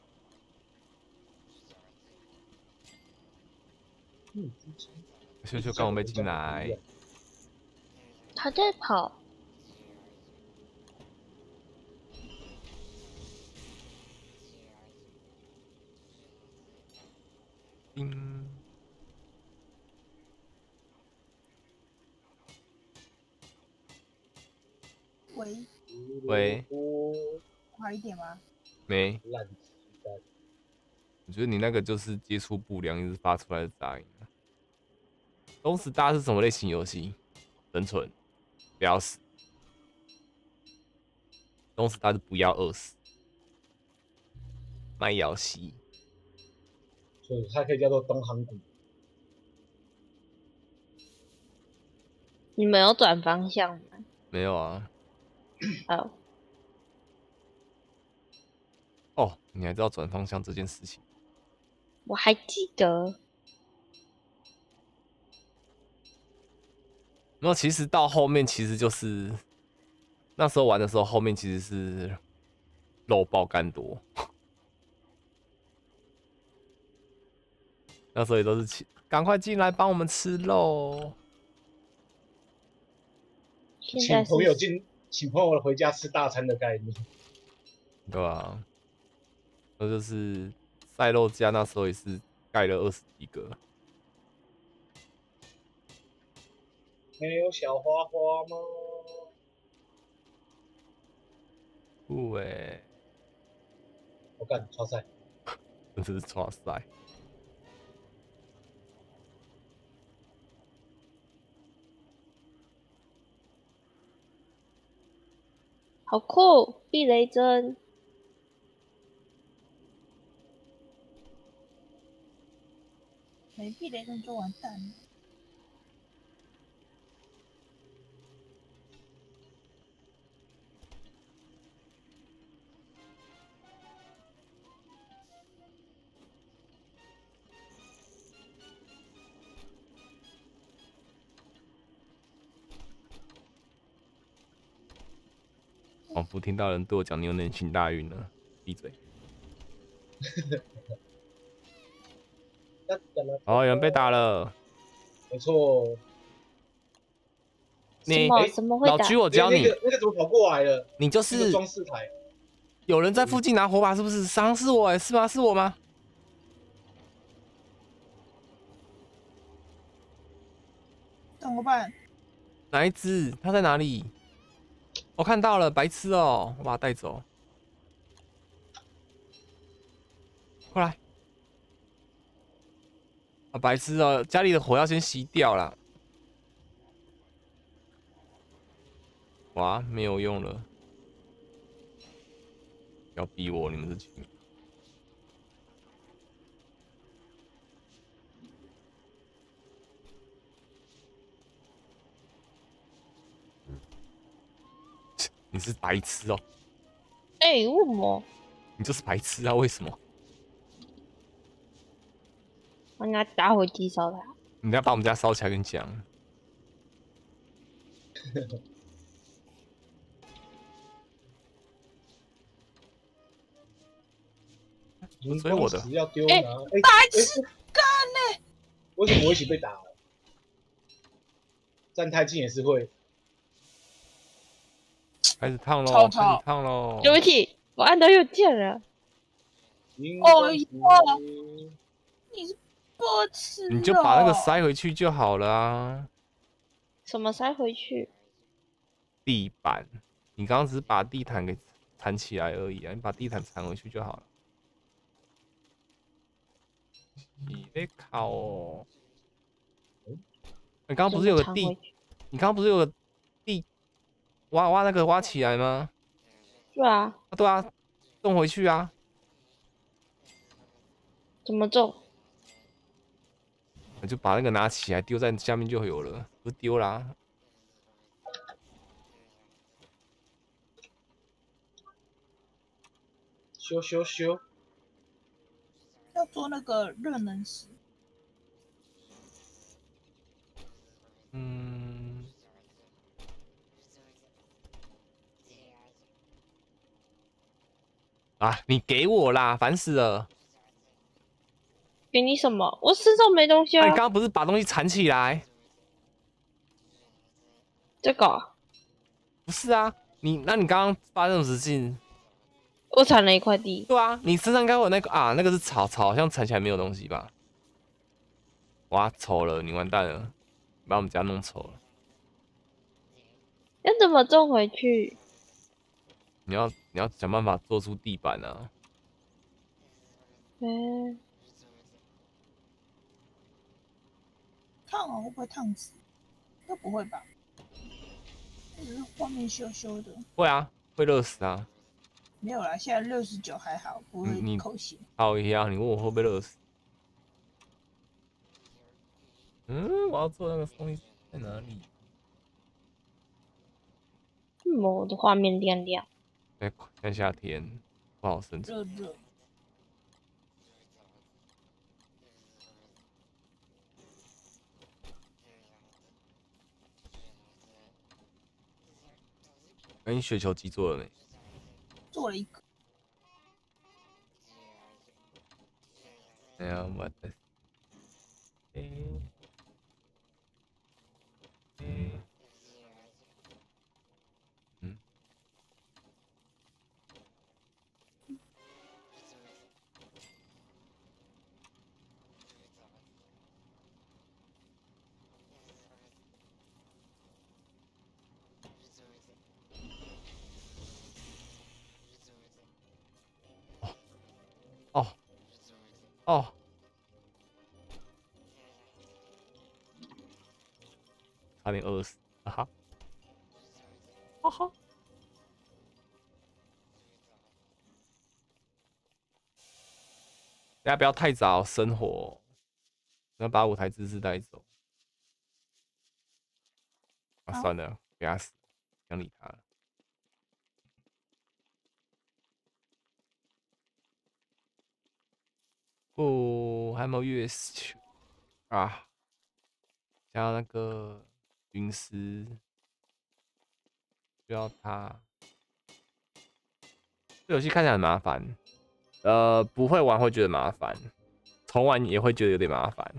A: 秀秀刚我被进来。
D: 他在跑。
B: 喂。
A: 喂。
B: 快一点吗？
A: 没。
C: 烂鸡蛋。
A: 我觉得你那个就是接触不良一直发出来的杂音。东石大是什么类型游戏？生存，不要死。东石大是不要饿死。卖药西。
C: 所以它可以叫做东航谷。
D: 你们有转方向吗？
A: 没有啊。哦，你还知道转方向这件事情？
D: 我还记得。
A: 然后其实到后面其实就是那时候玩的时候，后面其实是肉爆干多。那时候也都是赶快进来帮我们吃肉。
C: 请朋友回家吃大餐的概念。
A: 对吧？那就是赛肉家那时候也是盖了20几个。
C: 没有小花花吗？
A: 不欸。
C: 我干，超赛。
A: 真是超赛。
D: 好酷！避雷针。
B: 没避雷针就完蛋了。
A: 仿佛听到人对我讲你有人行大运了，闭嘴。哦，有人被打了。
C: 没错。
A: 你
D: 什么会打？
A: 老居，我教你，
C: 那个怎么跑过来了？
A: 你就
C: 那个
A: 是
C: 装饰台。
A: 有人在附近拿火把，是不是？伤是我哎，是吗？是我吗？
B: 怎么办？
A: 哪一只？他在哪里？我看到了，白痴哦！我把他带走。过来。啊，白痴哦！家里的火要先熄掉啦。哇，没有用了。不要逼我，你们这群。你是白痴哦！
D: 哎，为什么？
A: 你就是白痴啊！为什么？
D: 我拿打火机烧它。
A: 你要把我们家烧起来，跟你讲。追我的。
C: 要丢拿。
B: 白痴干呢？
C: 为什么我一起被打了？站太近也是会。
A: 开始烫喽！
B: 超
A: 开始烫喽！
D: 对不起，我按到右键了。
B: 哦哟，你是白痴！
A: 你就把那个塞回去就好了啊。
D: 什么塞回去？
A: 地板，你刚刚只是把地毯给缠起来而已啊，你把地毯缠回去就好了。你在考哦？你刚刚不是有个地？你刚刚不是有个地挖那个挖起来吗？
D: 对啊。
A: 对啊，种回去啊。
D: 怎么种？
A: 我就把那个拿起来丢在下面就有了，不是丢啦。
C: 修。
B: 要做那个热能石。
A: 啊，你给我啦，烦死了！
D: 给你什么？我身上没东西啊。
A: 你刚刚不是把东西缠起来？
D: 这个？
A: 不是啊，那你刚刚发生什么事情？
D: 我铲了一块地。
A: 对啊，你身上应该有那个啊，那个是草，好像铲起来没有东西吧？哇，丑了，你完蛋了，把我们家弄丑了。
D: 要怎么种回去？
A: 你要想办法做出地板啊。
B: 烫哦，会不会烫死？应该不会吧？只是外面羞羞的。
A: 会啊，会热死啊。
B: 没有啦，现在69还好，不会口血。
A: 好一样，你问我会不会热死？我要做那个东西在哪里？
D: 我的画面亮亮。
A: 在夏天不好生存。
B: 热。
A: 你雪球机做了没？
B: 做了一个。
A: 哎呀，我的。哦，差点饿死，哈哈，哈哈。大家不要太早生火，要把舞台姿势带走。啊，算了，给他死，不想理他了。哦，还没有月球啊！像那个陨石，需要它。 这游戏看起来很麻烦，不会玩会觉得麻烦，重玩也会觉得有点麻烦。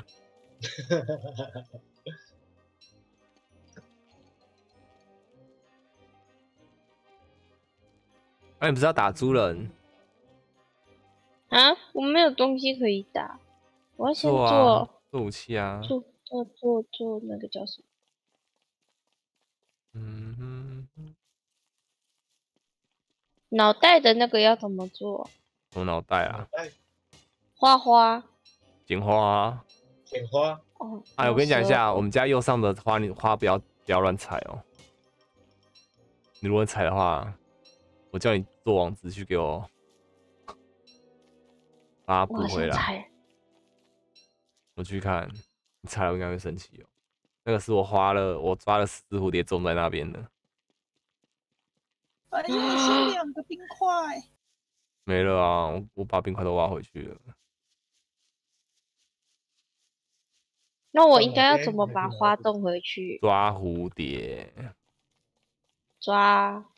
A: 你不是要打猪人？
D: 啊，我没有东西可以打，我要先
A: 做
D: 做
A: 武器啊。
D: 做那个叫什么？脑袋的那个要怎么做？
A: 什么脑袋啊？
D: 花花。
A: 剪花啊。
C: 剪花。
D: 哦。
A: 我跟你讲一下，我们家右上的花，你花不要乱踩哦。你如果踩的话，我叫你做网子去给我把它补回来。我去看，你踩了我应该会生气哦。那个是我抓了10只蝴蝶种在那边的。
B: 反正你是2个冰块。
A: 没了啊，我把冰块都挖回去了。
D: 那我应该要怎么把花种回去？
A: 抓蝴蝶。
D: 抓。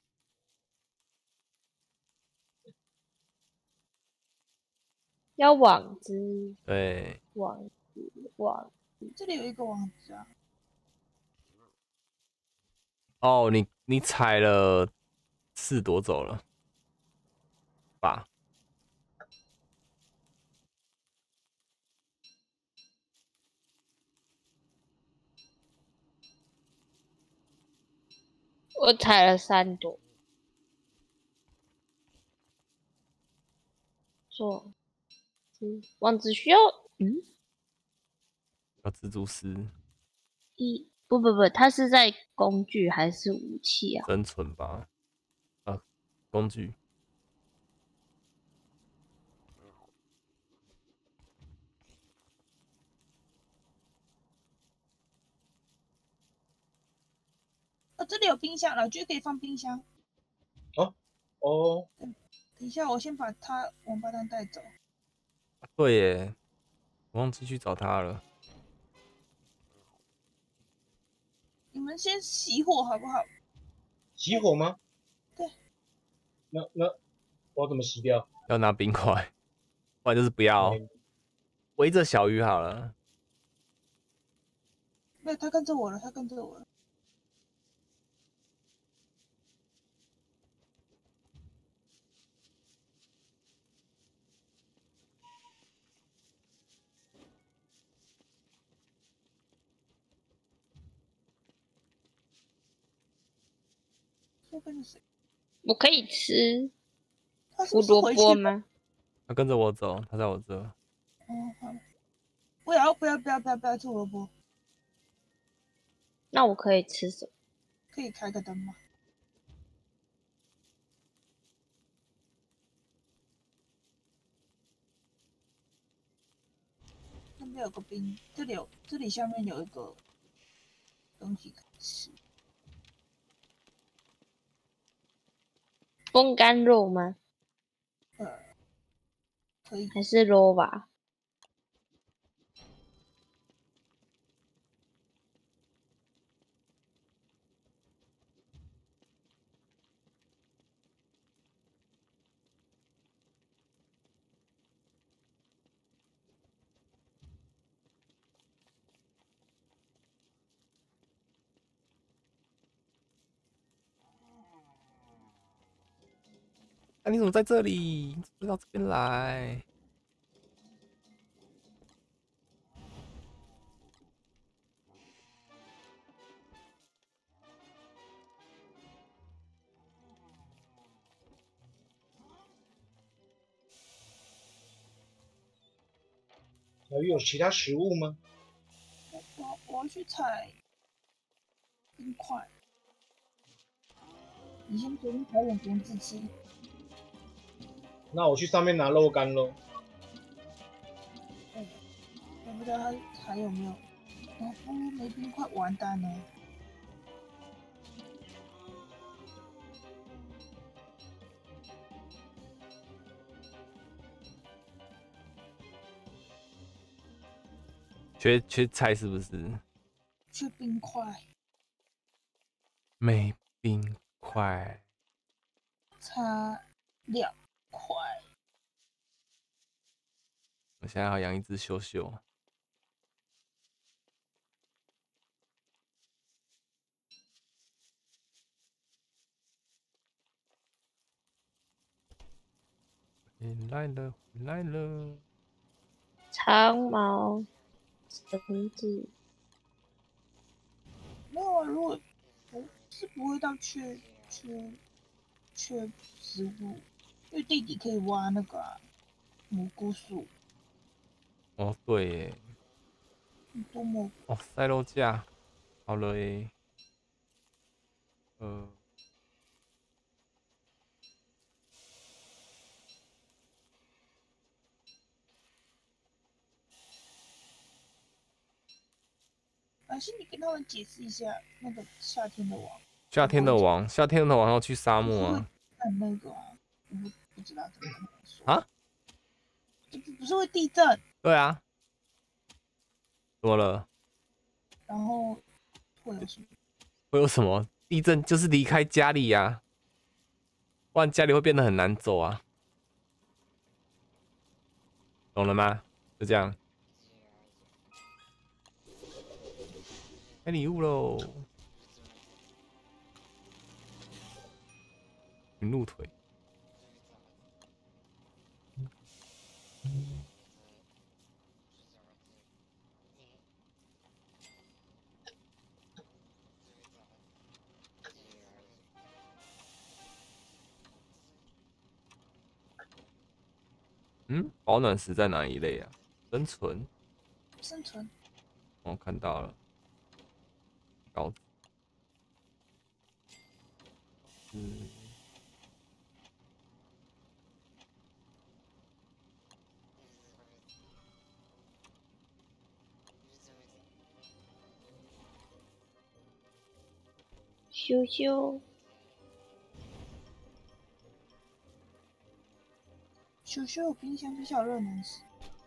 D: 要网子。
A: 对。
D: 网子。
B: 这里有一个网子啊。
A: 哦，你踩了4朵走了吧？
D: 我踩了3朵。做。网子需要
A: 要蜘蛛丝。
D: 不，它是在工具还是武器啊？
A: 生存吧。工具。
B: 这里有冰箱，老居可以放冰箱。
C: 哦。
B: 等一下，我先把他王八蛋带走。
A: 对耶，我忘记去找他了。
B: 你们先熄火好不好？
C: 熄火吗？
B: 对。
C: 那我要怎么熄掉？
A: 要拿冰块，不然就是不要。围着小鱼好了。
B: 没有，他跟着我了。
D: 我可以吃胡
B: 萝
D: 卜吗？
A: 他跟着我走，他在我这。
B: 好。不要吃胡萝卜。
D: 那我可以吃什么？
B: 可以开个灯吗？那边有个冰，这里下面有一个东西可以吃。
D: 风干肉吗？
B: 可以。
D: 还是肉吧？
A: 你怎么在这里？你到这边来？
C: 有其他食物吗？
B: 我要去采冰块。你先决定排点自己。
C: 那我去上面拿肉干喽。
B: 我不知道他还有没有。没冰块，完蛋了。
A: 缺菜是不是？
B: 缺冰块。
A: 没冰块。
B: 块。
A: 我现在要养一只秀秀。回来了，回来了。
D: 长毛绳子。
B: 没有啊，如果不会到缺食物，因为地底可以挖那个蘑菇树。
A: 哦，对耶。
B: 很多蘑菇。
A: 哦，赛肉架，好了耶。
B: 还是你跟他们解释一下那个夏天的王。
A: 夏天的王，夏天的王要去沙漠啊。
B: 很那个啊，我不知道怎么跟他们说
A: 啊？
B: 这不是会地震？
A: 对啊。怎么了？
B: 然后会有什么？
A: 会有什么？地震就是离开家里呀，不然家里会变得很难走啊。懂了吗？就这样。开礼物喽！云鹿腿。保暖石在哪一类啊？生存。
B: 生存。
A: 我看到了。高。
D: 羞羞。
B: 羞羞有冰箱，比较热能吃。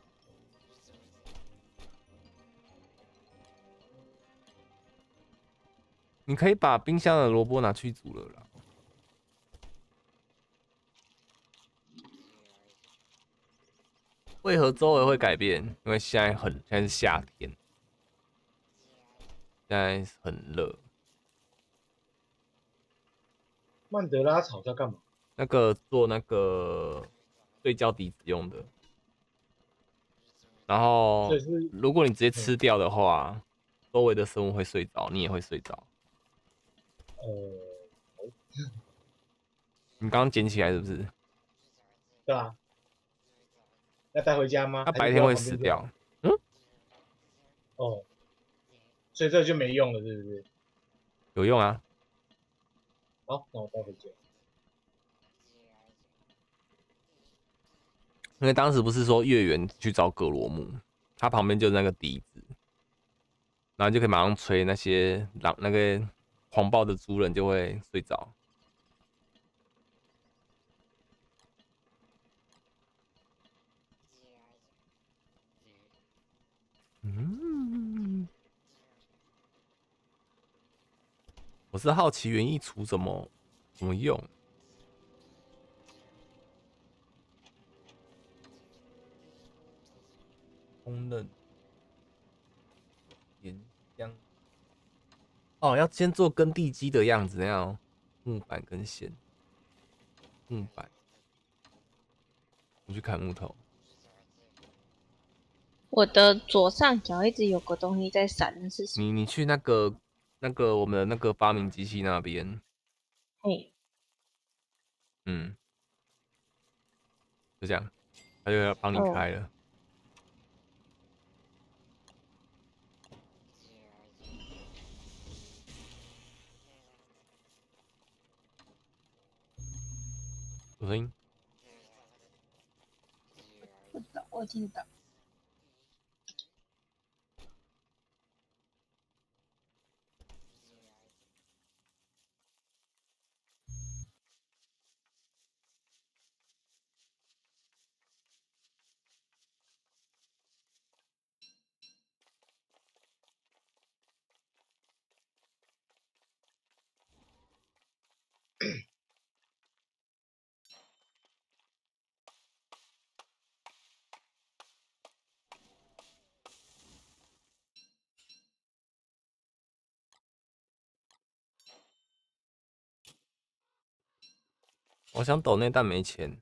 A: 你可以把冰箱的萝卜拿去煮了啦。为何周围会改变？因为现在是夏天，现在很热。
C: 曼德拉草在干嘛？
A: 那个做那个对焦笛子用的。然后，如果你直接吃掉的话，周围的生物会睡着，你也会睡着。你刚刚捡起来是不是？
C: 对啊。要带回家吗？
A: 它白天会死掉。
C: 哦，所以这就没用了，是不是？
A: 有用啊。
C: 好，那我带回家。
A: 因为当时不是说月圆去找葛罗木，它旁边就是那个笛子，然后就可以马上吹，那些那个狂暴的族人就会睡着。我是好奇园艺厨怎么用。烹饪。岩浆。哦，要先做耕地基的样子，那样木板跟线。木板。我去砍木头。
D: 我的左上角一直有个东西在闪，那是什么？
A: 你去那个我们的那个发明机器那边。
D: 嘿。
A: 就这样，他就要帮你开了。有声音。
B: 不知道，我听得到。
A: 我想抖内但没钱。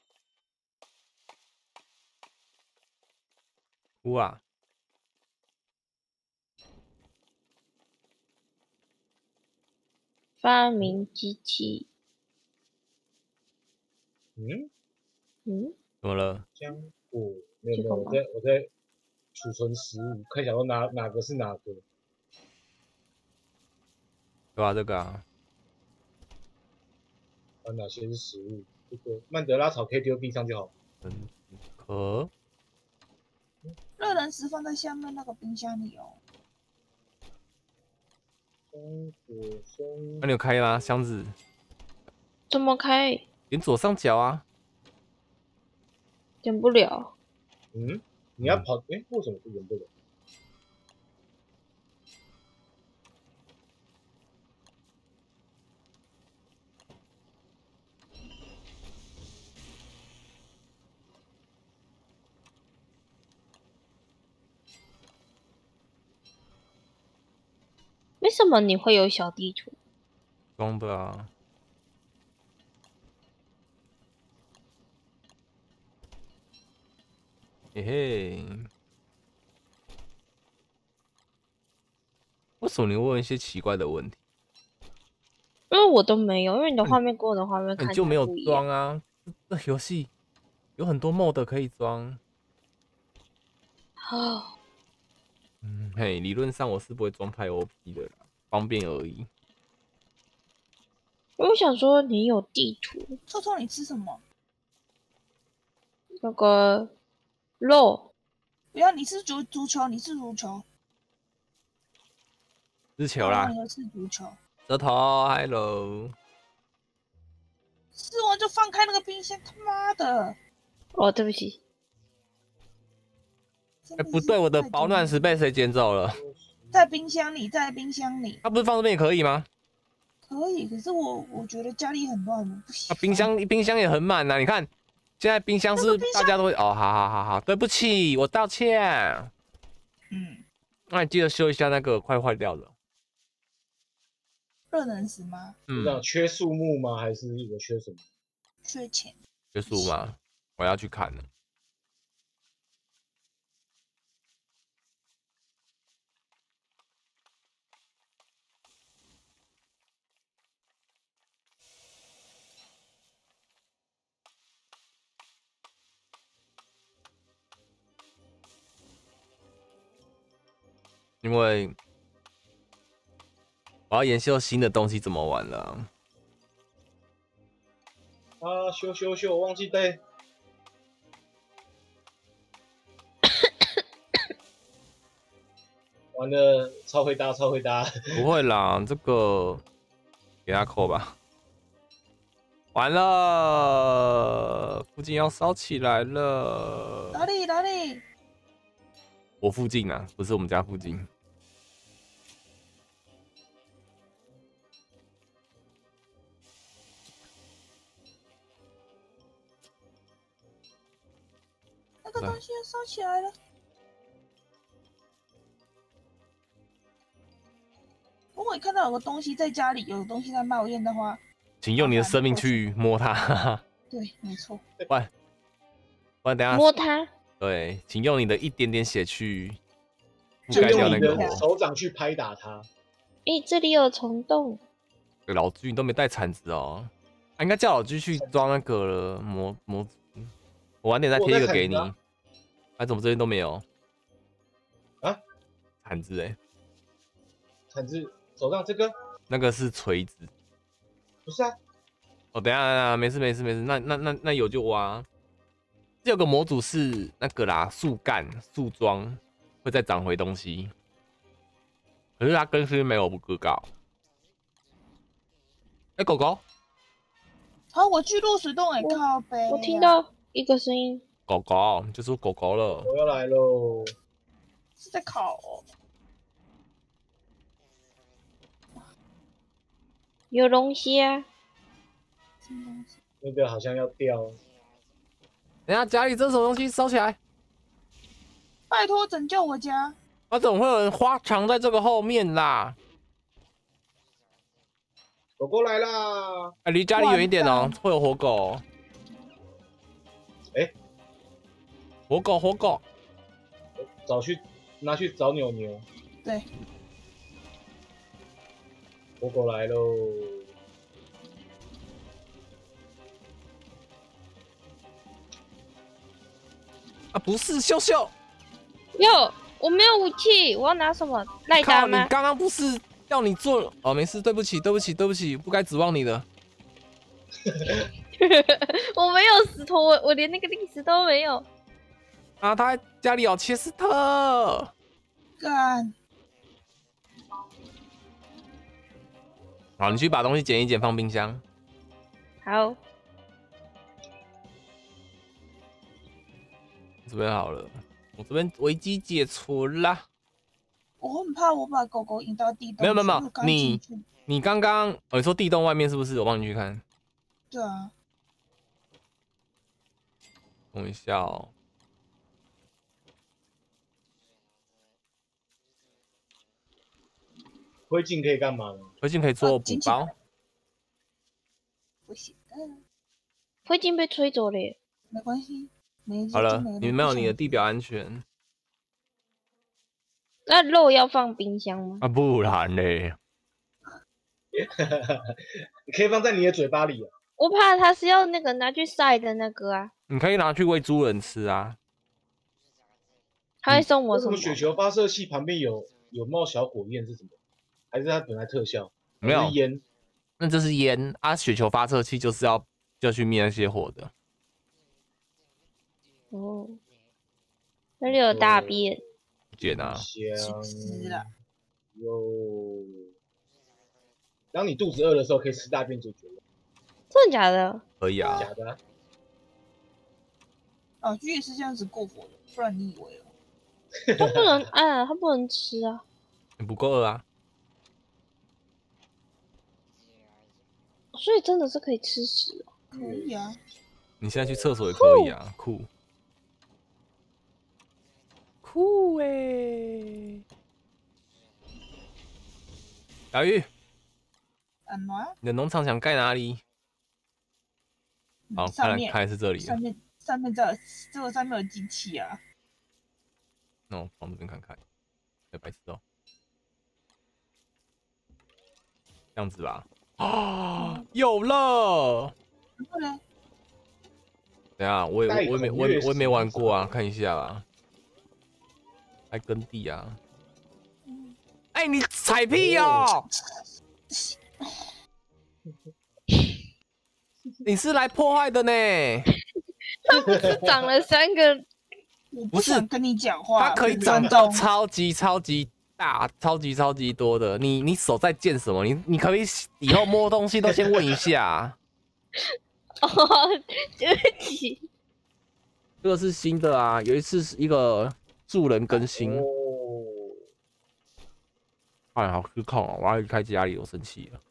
A: 哭啊！
D: 发明机器。
C: 嗯，
A: 怎么了？
C: 浆果没有，我在储存食物，看想说哪个是哪个。
A: 对吧？这个啊，
C: 哪些是食物？这个曼德拉草可以丢地上就好。
A: 壳。
B: 热能石放在下面那个冰箱里哦。
C: 浆果松。
A: 那你有开吗？箱子？
D: 怎么开？
A: 点左上角啊。
D: 点不了。
C: 你要跑？为什么是点不了？
D: 为什么你会有小地图？
A: 装的啊。嘿嘿。为什么你问一些奇怪的问题？
D: 因为我都没有，因为你的画面跟我的画面看起来
A: 你就没有
D: 不一样。
A: 装啊？这游戏有很多 mod 可以装。
D: 啊，
A: 嘿，理论上我是不会装太 OP 的啦，方便而已。
D: 因为我想说你有地图，
B: 臭臭，你吃什么？
D: 那个肉。
B: 不要，你吃足球，你吃足球。
A: 吃球啦。
B: 你要吃足球。
A: 舌头 ，hello。
B: 吃完就放开那个冰箱，他妈的！
D: 哦，对不起。
A: 不对，我的保暖石被谁捡走了？
B: 在冰箱里，在冰箱里。
A: 他不是放这边也可以吗？
B: 可以，可是我觉得家里很乱，我不喜欢。
A: 冰箱也很满啊！你看，现在冰箱是大家都会哦，好，对不起，我道歉。那你记得修一下那个快坏掉的
B: 热能石吗？
C: 缺树木吗？还是有缺什么？
B: 缺钱。
A: 缺树吗？我要去看了。因为我要研究新的东西怎么玩了。
C: 修，我忘记带。完了，超会搭。
A: 不会啦，这个给他扣吧。完了，附近要烧起来了。
B: 哪里？
A: 我附近啊，不是我们家附近。
B: 那个东西要烧起来了。如果你看到有个东西在家里，有个东西在冒烟的话，
A: 请用你的生命去摸它。
B: 对，没错。
A: 不然等下
D: 摸它。
A: 对，请用你的一点点血去覆盖掉那个火。
C: 手掌去拍打它。
D: 这里有虫洞。
A: 老居，你都没带铲子哦。应该叫老居去装那个了模组。我晚点再贴一个给你。怎么这边都没有？
C: 啊？
A: 铲子
C: 铲子手上这个？
A: 那个是锤子。
C: 不是啊。
A: 哦，等一下，没事。那有就挖。这有个模组是那个啦，树干、树桩会再长回东西，可是它更新没有不高。狗狗。
B: 好，我去落水洞靠北。
D: 我听到一个声音。
A: 狗狗，就说狗狗了。
C: 我要来喽。
B: 是在烤哦。
D: 有东西啊。
C: 那个好像要掉。
A: 等一下家里这什么东西烧起来？
B: 拜托拯救我家！
A: 怎么会有人花藏在这个后面啦？
C: 狗狗来啦！
A: 哎，离家里远一点哦，会有活狗。
C: 哎，
A: 活狗，
C: 拿去找牛牛。
B: 对，
C: 狗狗来喽！
A: 啊，不是秀秀。
D: 哟，我没有武器，我要拿什么？赖
A: 靠，
D: 打吗？
A: 你刚刚不是要你做哦？没事，对不起，不该指望你的。
D: 我没有石头，我连那个历史都没有。
A: 啊，他家里有切斯特。
B: 干，
A: 好，你去把东西捡一捡，放冰箱。
D: 好，
A: 这边好了，我这边危机解除啦。
B: 我很怕我把狗狗引到地洞。
A: 没有，
B: 你
A: 你刚刚哦，你说地洞外面是不是？我帮你去看。
B: 对啊。
A: 等一下哦。
C: 灰烬可以干嘛呢？
A: 灰烬可以做补包。
B: 不行，
D: 灰烬被吹走了耶。
B: 没关系，
A: 好了，你没有你的地表安全。
D: 那肉要放冰箱吗？
A: 啊，不然嘞。
C: 你可以放在你的嘴巴里啊。
D: 我怕它是要那个拿去晒的那个啊。
A: 你可以拿去喂猪人吃啊。
D: 他会送我
C: 为什
D: 什么？
C: 么雪球发射器旁边有冒小火焰是什么？还是它本来特效？
A: 没有
C: 烟。
A: 那这是烟啊！雪球发射器就是要去灭那些火的。
D: 哦，那里有大便。
A: 捡啊！
B: 吃了。
C: 哟，当你肚子饿的时候，可以吃大便解决。
D: 真的假的？
A: 可以啊。
C: 假的啊。
B: 哦，鱼也是这样子过火的，不然你以为了？
D: 它不能按，它不能吃啊。
A: 你不够饿啊？
D: 所以真的是可以吃屎哦。
B: 可以啊。
A: 你现在去厕所也可以啊，酷。酷欸！小玉，你的农场想盖哪里？好，看来是这里。
B: 上面这个上面有机器啊。
A: 那我往这边看看，白痴哦。这样子吧。啊，有了！
B: 然后呢？
A: 等下，我也没玩过啊，看一下啦。还耕地啊！哎，你踩屁哦！你是来破坏的呢。
D: 它不是长了3个？
B: 我不想跟你讲话。
A: 它可以长到超级大，超级多的。你手在建什么？你可以以后摸东西都先问一下。
D: 哦，对不起。
A: 这个是新的啊，有一次是一个助人更新。哎，好失控哦！我要离开家里，我生气了。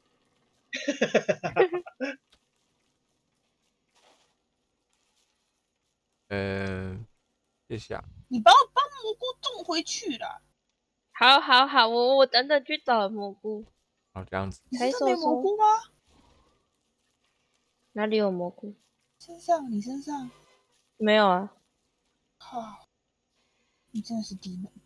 A: 谢谢。
B: 你把蘑菇种回去了。
D: 好，我等等去找蘑菇。
A: 好，这样子。
B: 你身上没蘑菇吗？
D: 哪里有蘑菇？
B: 你身上
D: 没有啊。
B: 靠，你真的是低能。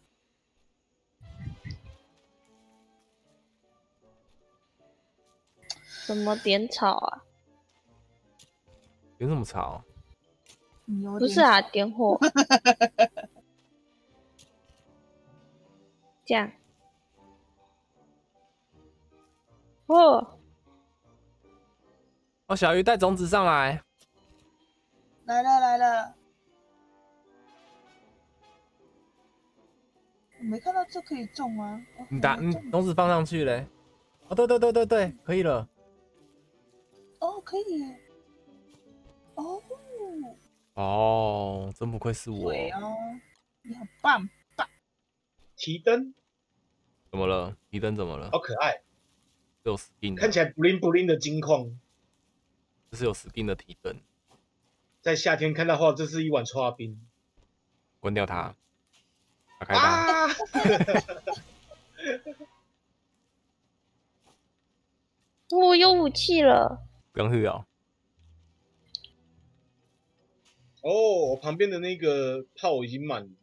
D: 怎么点草啊？
A: 点什么草？
D: 不是啊，点火。这样。哦，
A: 小鱼带种子上来。
B: 来了。我没看到这可以种啊。
A: 你种子放上去嘞。哦，对，可以了。
B: 哦，可以耶。
A: 哦，真不愧是我。
B: 对哦，你好棒。
C: 提灯？
A: 怎么了？提灯怎么了？
C: 好可爱。
A: 有 skin，
C: 看起来 bling bling 的金矿。
A: 这是有 skin 的提灯。
C: 在夏天看到话，这是一碗剉冰。
A: 关掉它，打开它。
D: 我有武器了。
A: 不用去哦。
C: 哦，我旁边的那个炮已经满了。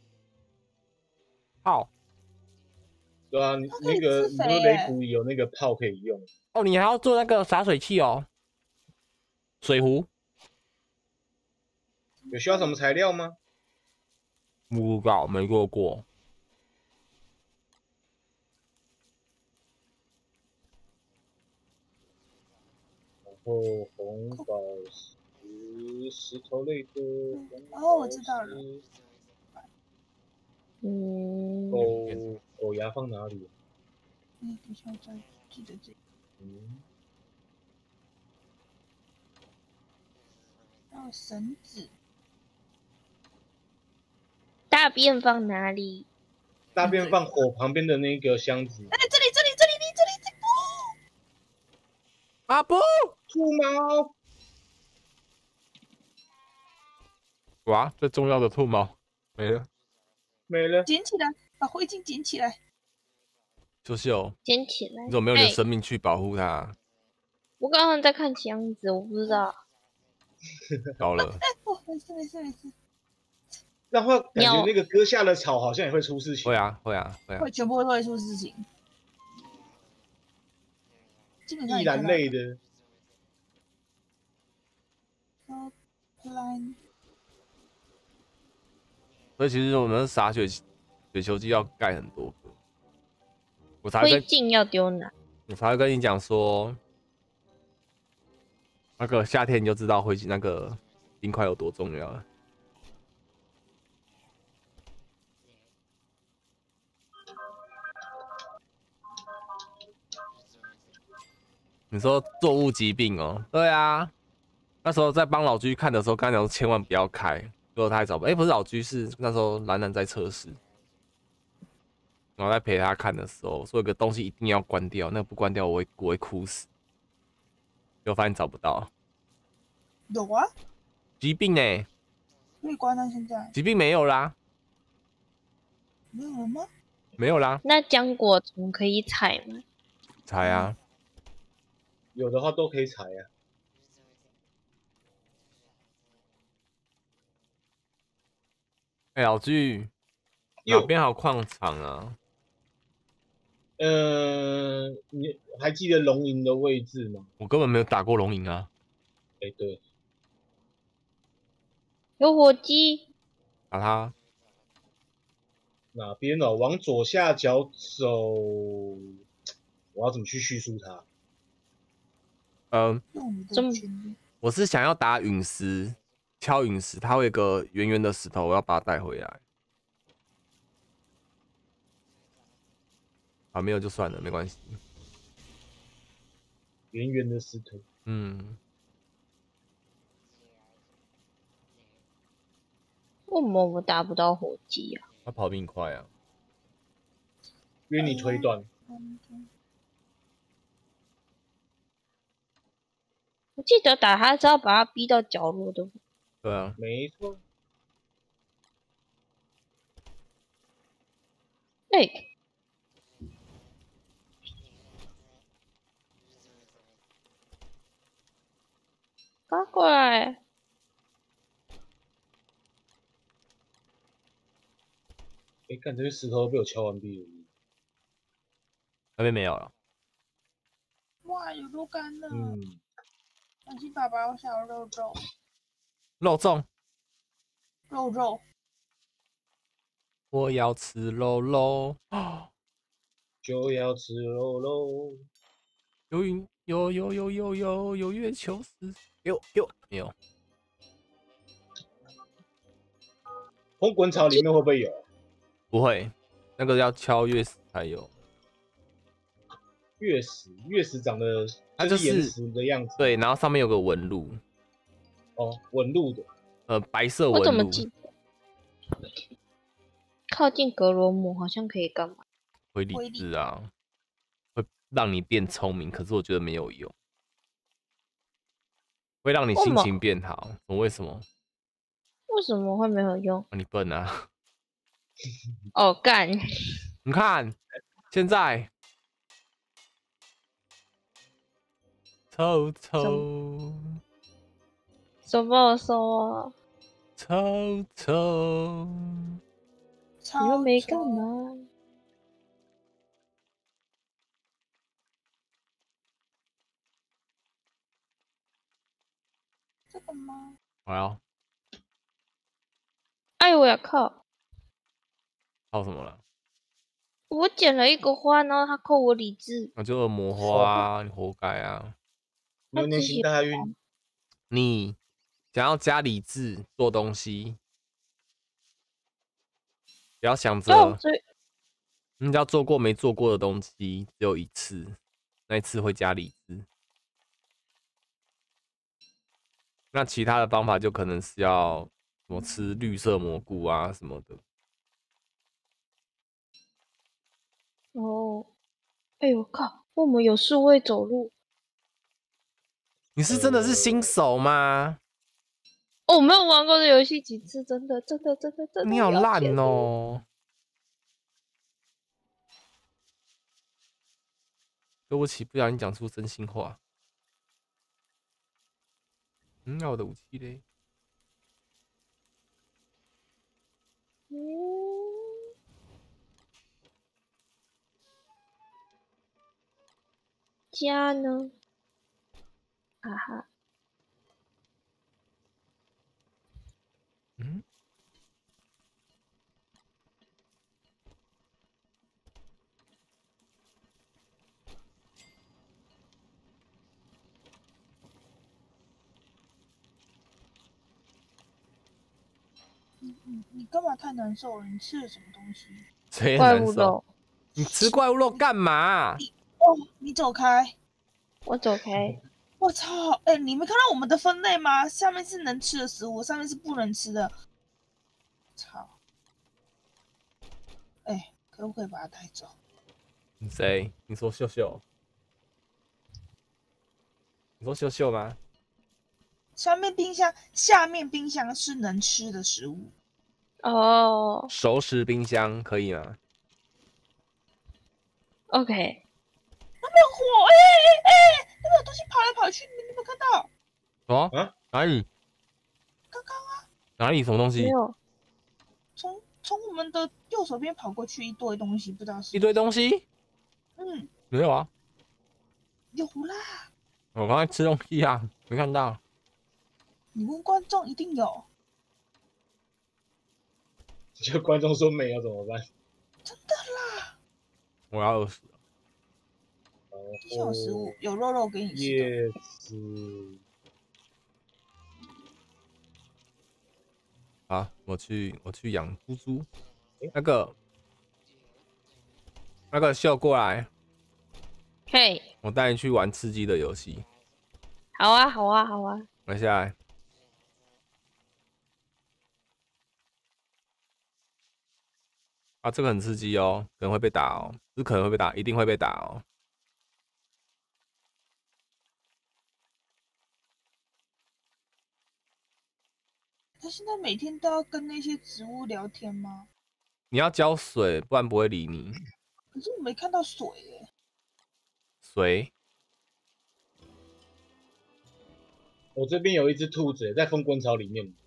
A: 炮。
C: 对啊，
B: 它可以
C: 你不是
B: 自肥耶
C: 雷谷里有那个炮可以用？
A: 哦，你还要做那个洒水器哦。水壶。
C: 有需要什么材料吗？
A: 不知道，没做过。
C: 然后红宝石、石头类的红宝石。
B: 哦，我知道了。
C: 狗牙放哪里？
B: 等一下，再记得这个。还有绳子。
D: 大便放哪里？
C: 大便放火旁边的那个箱子。
B: 哎，这里，不！
A: 啊不！
C: 兔毛。
A: 哇，最重要的兔毛没了。
C: 没了。
B: 捡起来，把灰烬捡起来。
A: 就是哦，
D: 捡起来。
A: 你怎么没有点生命去保护它？
D: 我刚刚在看箱子，我不知道。
A: 搞了。
B: 哦，没事。
C: 然后感觉那个割下的草好像也会出事情。
A: 会啊。
B: 会全部都会出事情。基本上
C: 易燃类的。
A: 所以其实我们洒雪球机要盖很多个。
D: 灰烬要丢哪？
A: 我才会跟你讲说，那个夏天你就知道灰烬那个冰块有多重要了。你说作物疾病哦？对啊，那时候在帮老居看的时候，刚才讲千万不要开，结果他还找不，不是老居，是那时候兰兰在测试，然后在陪他看的时候，说有个东西一定要关掉，那个不关掉我会哭死，结果发现找不到。
B: 有啊，
A: 疾病呢？
B: 可以关到现在。
A: 疾病没有啦。
B: 没有了吗？
A: 没有啦。
D: 那浆果虫可以采吗？
A: 采啊。
C: 有的话都可以采啊。
A: 老具，哪边还有矿场啊？
C: 你还记得龙营的位置吗？
A: 我根本没有打过龙营啊。
C: 对。
D: 有火鸡。
A: 打它。
C: 哪边哦？往左下角走。我要怎么去叙述它？
A: 我是想要打陨石，敲陨石，它会有个圆圆的石头，我要把它带回来。没有就算了，没关系。
C: 圆圆的石头。
D: 为什么我打不到火鸡啊？
A: 它跑比你快啊。
C: 约你推断。
D: 我记得打他是要把他逼到角落的。
A: 对啊，
C: 没错。
D: 赶过来！
C: 看这些石头被我敲完毕了。
A: 那边没有了。
B: 哇，有肉干了。小心爸爸，我想要肉粽。
A: 肉粽。
B: 肉。
A: 我要吃肉肉。
C: 就要吃肉肉。
A: 有月球死。没有。
C: 红滚草里面会不会有？
A: 不会，那个要敲月石才有。
C: 月石长得
A: 它就是
C: 岩石的样子。
A: 对，然后上面有个纹路。
C: 纹路的。
A: 白色纹路。
D: 我怎么记得？靠近格罗姆好像可以干嘛？
A: 会理智啊，会让你变聪明，可是我觉得没有用。会让你心情变好。为什么？
D: 为什么会没有用？
A: 你笨啊！
D: 哦，干！
A: 你看，现在臭臭，
D: 手帮我收啊！
A: 臭臭，
D: 你又没干嘛？
B: 这个吗？
A: 我要
D: 哎，我要靠！
A: 靠什么了？
D: 我捡了一个花，然后他扣我理智。
A: 我就恶魔花啊，你活该啊！
C: 牛年行大运，
A: 你想要加理智做东西，不要想着你只要做过没做过的东西，只有一次，那一次会加理智。那其他的方法就可能是要什么吃绿色蘑菇啊什么的。
D: 哦，哎呦靠！我们有数位走路。
A: 你是真的是新手吗？
D: 哦，我没有玩过这游戏几次，真的。
A: 你好烂哦！对不起，不小心讲出真心话。那我的武器嘞？
D: 家呢？啊哈。
A: 嗯。
B: 你干嘛太难受了？你吃了什么东西？
A: 谁
D: 怪
A: 难受？
D: 物肉。
A: 你吃怪物肉干嘛？
B: 你走开！
D: 我走开。
B: 我操！哎，你没看到我们的分类吗？下面是能吃的食物，上面是不能吃的。操！哎，可不可以把它带走？
A: 谁？你说秀秀？你说秀秀吗？
B: 下面冰箱是能吃的食物。
D: 哦。
A: 熟食冰箱可以吗
D: OK。
B: 那边有火！哎，那边有东西跑来跑去，你有没有看到？
A: 哦啊？哪里？
B: 刚刚啊。
A: 哪里？什么东西？
D: 没有。
B: 从我们的右手边跑过去一堆东西，不知道是
A: 一堆东西。
B: 嗯，
A: 没有啊。
B: 有啦。
A: 我刚才吃东西啊，没看到。
B: 你问观众一定有。
C: 就观众说没有怎么办？
B: 真的啦。
A: 我要饿死了。
B: 冰箱有食物，有肉给你吃的。
C: 叶子。
A: 好，我去养猪猪。那个秀过来。
D: 嘿。
A: 我带你去玩刺激的游戏。
D: 好啊。
A: 来下来。啊，这个很刺激哦，可能会被打哦，不是可能会被打，一定会被打哦。
B: 他现在每天都要跟那些植物聊天吗？
A: 你要浇水，不然不会理你。
B: 可是我没看到水耶。
A: 水？
C: 我这边有一只兔子在风滚草里面。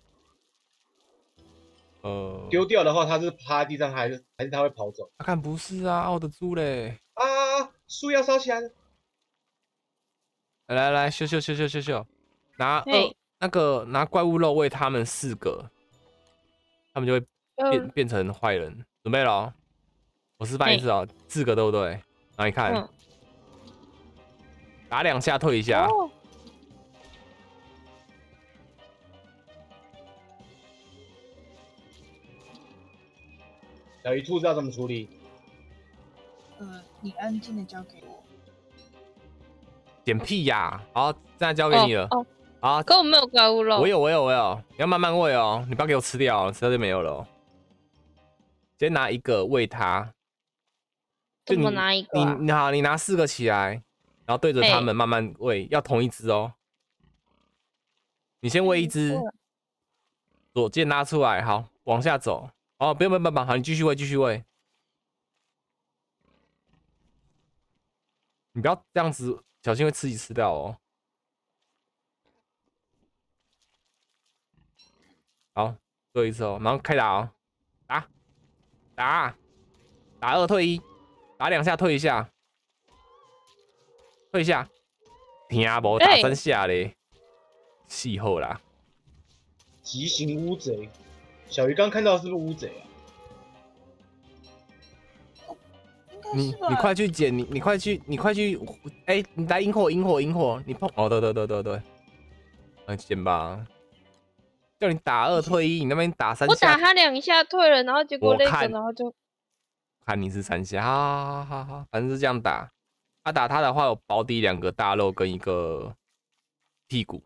C: 丢掉的话，它是趴在地上，还是它会跑走？
A: 看不是啊，我的猪嘞！
C: 啊，树要烧起来了！
A: 来，秀，拿拿怪物肉喂他们4个，他们就会变成坏人。准备了哦，我示范一次哦，4个对不对？然后你看，打2下退1下。
C: 小鱼兔子要怎么处理？
B: 你安静的交给我。
A: 点屁呀！好，现在交给你了。好，
D: 可我没有怪物肉。
A: 我有，你要慢慢喂哦，你不要给我吃掉，吃掉就没有了哦。先拿1个喂它。
D: 怎么拿一个？
A: 你拿4个起来，然后对着它们慢慢喂，要同一只哦。你先喂1只，左键拉出来，好，往下走。哦，不用，好，你继续喂。你不要这样子，小心会自己吃掉哦。 好，最后一次哦，然后开打哦，打2退1，打2下退1下，退1下，听无打3下嘞，气候啦。
C: 急行乌贼，小鱼刚看到的是不是乌贼啊？
A: 你快去捡，你快去，哎，你来萤火，你碰哦，对，来捡吧。叫你打2退1，你那边打3下。
D: 我打他2下退了，然后结果那个，然后就
A: 看你是3下，好，反正是这样打。打他的话有保底2个大肉跟1个屁股。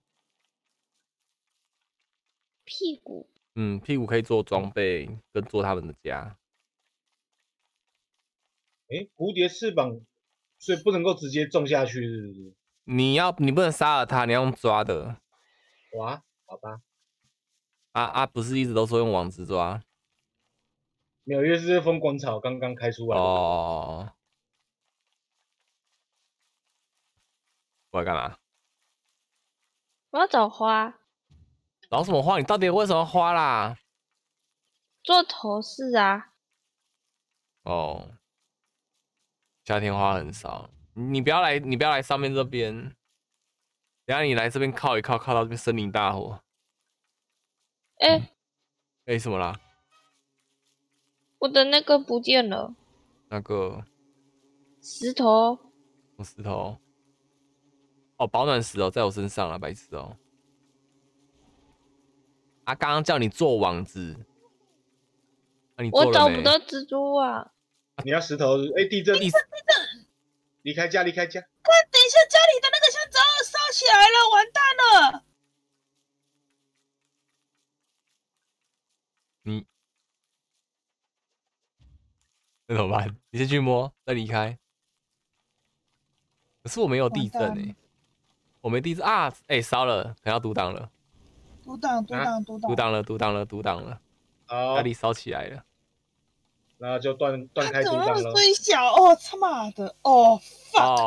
D: 屁股。
A: 屁股可以做装备跟做他们的家。
C: 蝴蝶翅膀，所以不能够直接种下去，是不是？
A: 你不能杀了他，你要用抓的。
C: 哇，好吧。
A: 不是一直都说用网子抓？
C: 没有，因为是风广草刚刚开出来的。
A: 哦。我要干嘛？
D: 我要找花。
A: 找什么花？你到底为什么花啦？
D: 做头饰啊。
A: 哦。夏天花很少，你不要来上面这边。等下你来这边靠一靠，靠到这边森林大火。什么啦？
D: 我的那个不见了。
A: 那个
D: 石头。
A: 石头。哦，保暖石哦，在我身上了，白痴哦。刚刚叫你做网子，你做了没？
D: 我找不到蜘蛛啊。
C: 你要石头？地震！离开家！
B: 快，等一下，家里的那个香蕉烧起来了，完蛋了！
A: 那怎么办？你先去摸，再离开。可是我没有地震我没地震啊！烧了，可能要读档了。
B: 读档了。
C: 好，
A: 家里烧起来了。
C: 那就断开读档了。
B: 最小哦，他妈的哦 ，fuck！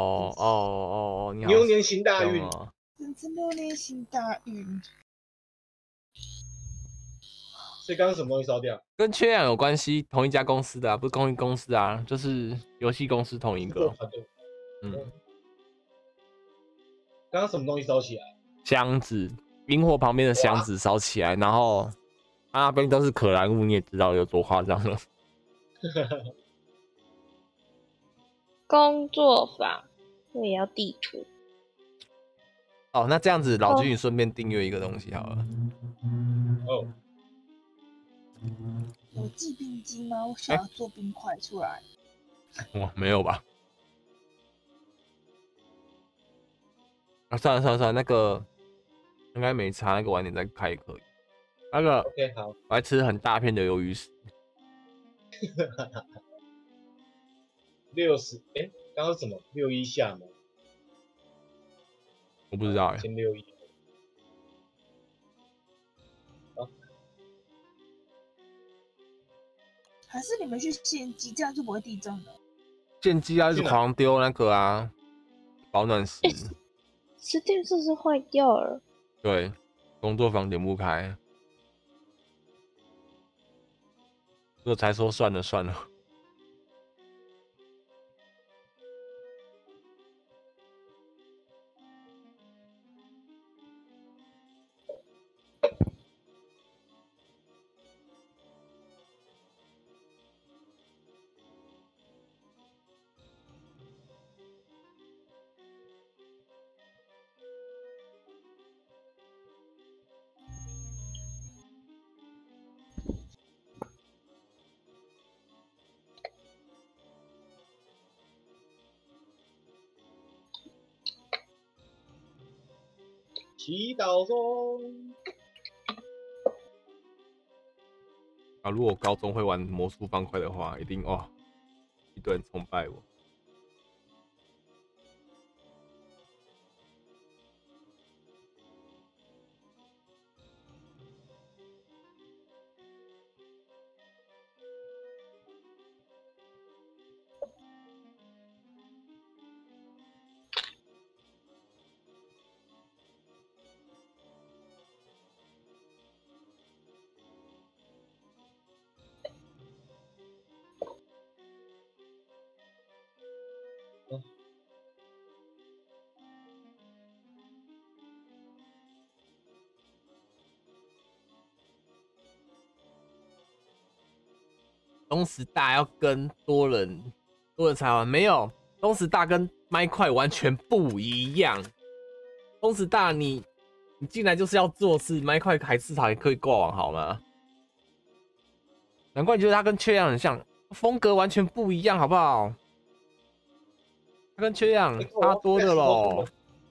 C: 牛年行大运，
B: 真是牛年行大运。
C: 所以刚刚什么东西烧掉？
A: 跟缺氧有关系，同一家公司的啊，不是同一公司啊，就是游戏公司同一个。
C: 刚刚什么东西烧起来？
A: 箱子，萤火旁边的箱子烧起来，然后那边都是可燃物，你也知道有多夸张了。
D: 工作坊，我也要地图。
A: 哦，那这样子，老君你顺便订阅一个东西好了。
C: 哦。
B: 有制冰机吗？我想要做冰块出来。
A: 哇，没有吧？算了，那个应该没差，那个晚点再开也可以。那个
C: OK 好，
A: 我还吃很大片的鱿鱼丝。
C: 60，刚刚什么61下吗？
A: 我不知道
C: 先61。
B: 还是你们去献祭，这样就不会地震了。
A: 献祭一直狂丢那个啊，保暖石。
D: 实验室是坏掉了。
A: 对，工作坊点不开。我才说算了。
C: 祈祷中。
A: 如果我高中会玩魔术方块的话，一定一堆人崇拜我。 东石大要跟多人才玩，没有，东石大跟麦块完全不一样。东石大你进来就是要做事，麦块还至少还可以挂网好吗？难怪你觉得他跟缺氧很像，风格完全不一样，好不好？他跟缺氧差多的咯。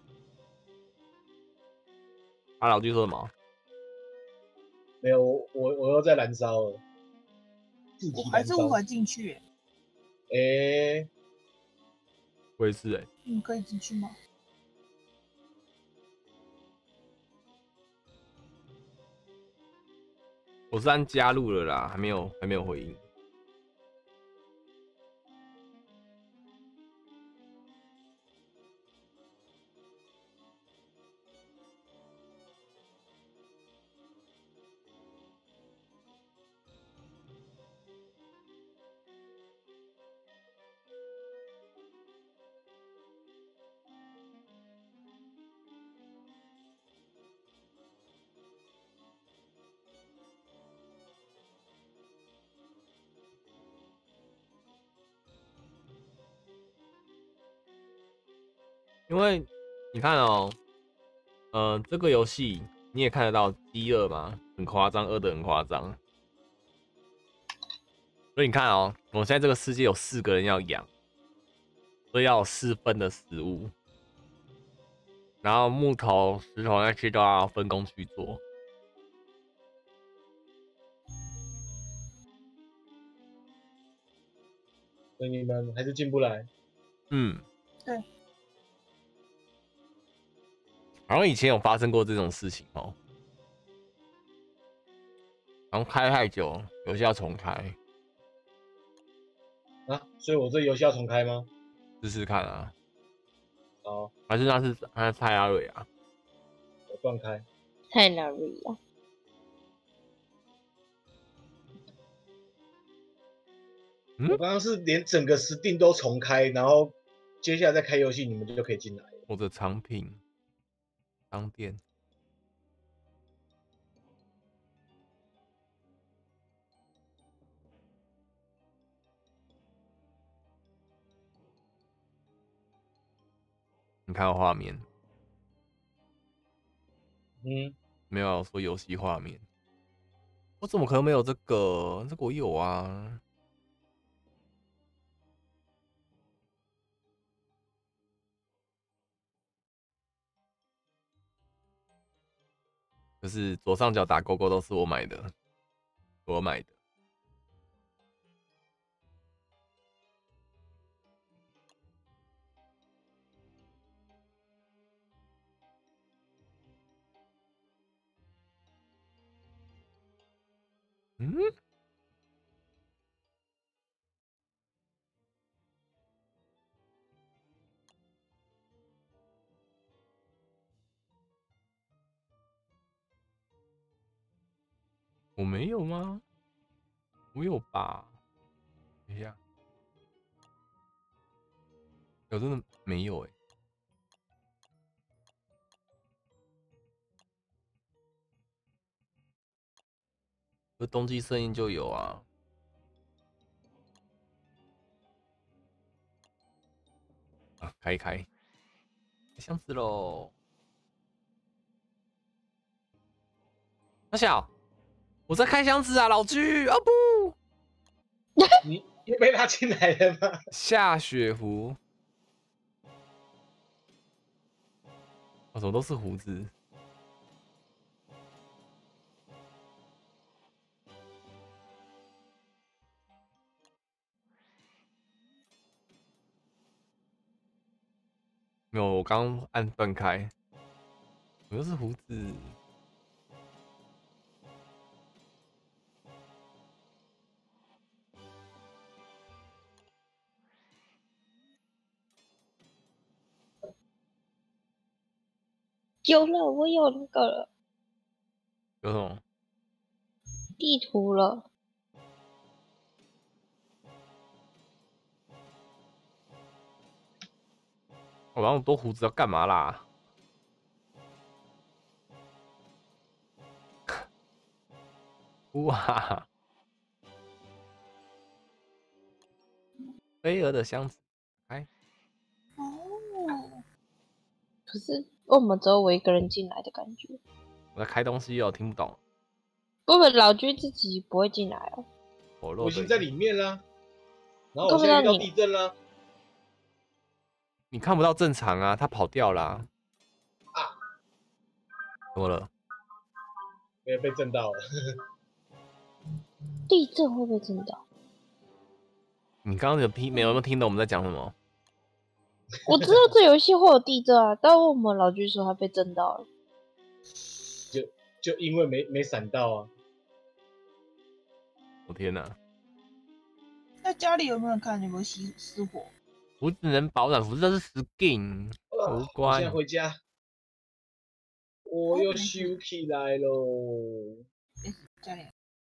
A: 啊，老弟说什么？
C: 没有，我又在燃烧了，
B: 我还是无法进去。
A: 我也是
B: 你可以进去吗？
A: 我是按加入了啦，还没有回应。因为你看哦，这个游戏你也看得到饥饿嘛，很夸张，饿得很夸张。所以你看哦，我现在这个世界有4个人要养，所以要有4份的食物，然后木头、石头那些都要分工去做。
C: 所以你们还是进不来。
B: 对。
A: 好像以前有发生过这种事情哦，然后开太久，游戏要重开。
C: 啊，所以我这游戏要重开吗？
A: 试试看啊。
C: 好，
A: 还是那是泰拉瑞啊？
C: 我断开。
D: 太难了。
C: 我刚刚是连整个Steam都重开，然后接下来再开游戏，你们就可以进来。
A: 或者藏品商店。你看画面，没有说游戏画面，我怎么可能没有这个？这个我有啊。就是左上角打勾勾都是我买的，我买的。我没有吗？我有吧？等一下，我真的没有这冬季圣印就有啊。开一开箱子喽！阿小，我在开箱子啊，老居啊不！
C: 你被拉进来了吗？
A: 下雪湖，怎么都是胡子？没有，我刚按断开，我又是胡子。
D: 有了，我有那个了，
A: 有什么？
D: 地图了。
A: 我那么多胡子要干嘛啦？哇！ 飞蛾的箱子，
B: 哦，
D: 可是我们只有我一个人进来的感觉。
A: 我在开东西哦，听不懂。
D: 不过老居自己不会进来哦。
C: 我已经在里面啦，然后我
D: 看不到你
C: 现在遇到地震啦。
A: 你看不到正常啊，他跑掉啦。
C: 啊，
A: 怎么了？
C: 也被震到了。
D: 地震会被震到？
A: 你刚刚有没有听懂我们在讲什么？
D: 我知道这游戏会有地震啊，但我们老居说他被震到了。
C: 就因为没闪到啊。
A: 我天哪！
B: 那家里有没有人看有没有失火？
A: 我只能保暖服，这是 skin，无
C: 我
A: 关
C: 现在。回家，我又修起来喽。
B: 家里，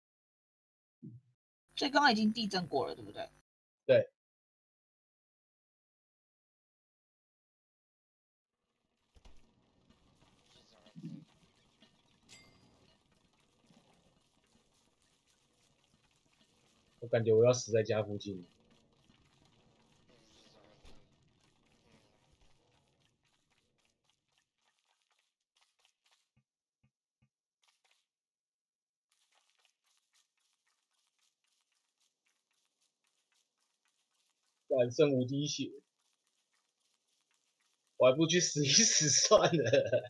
B: 所以刚刚已经地震过了，对不对？
C: 对。我感觉我要死在家附近。完剩无滴血，我还不去死一死算了。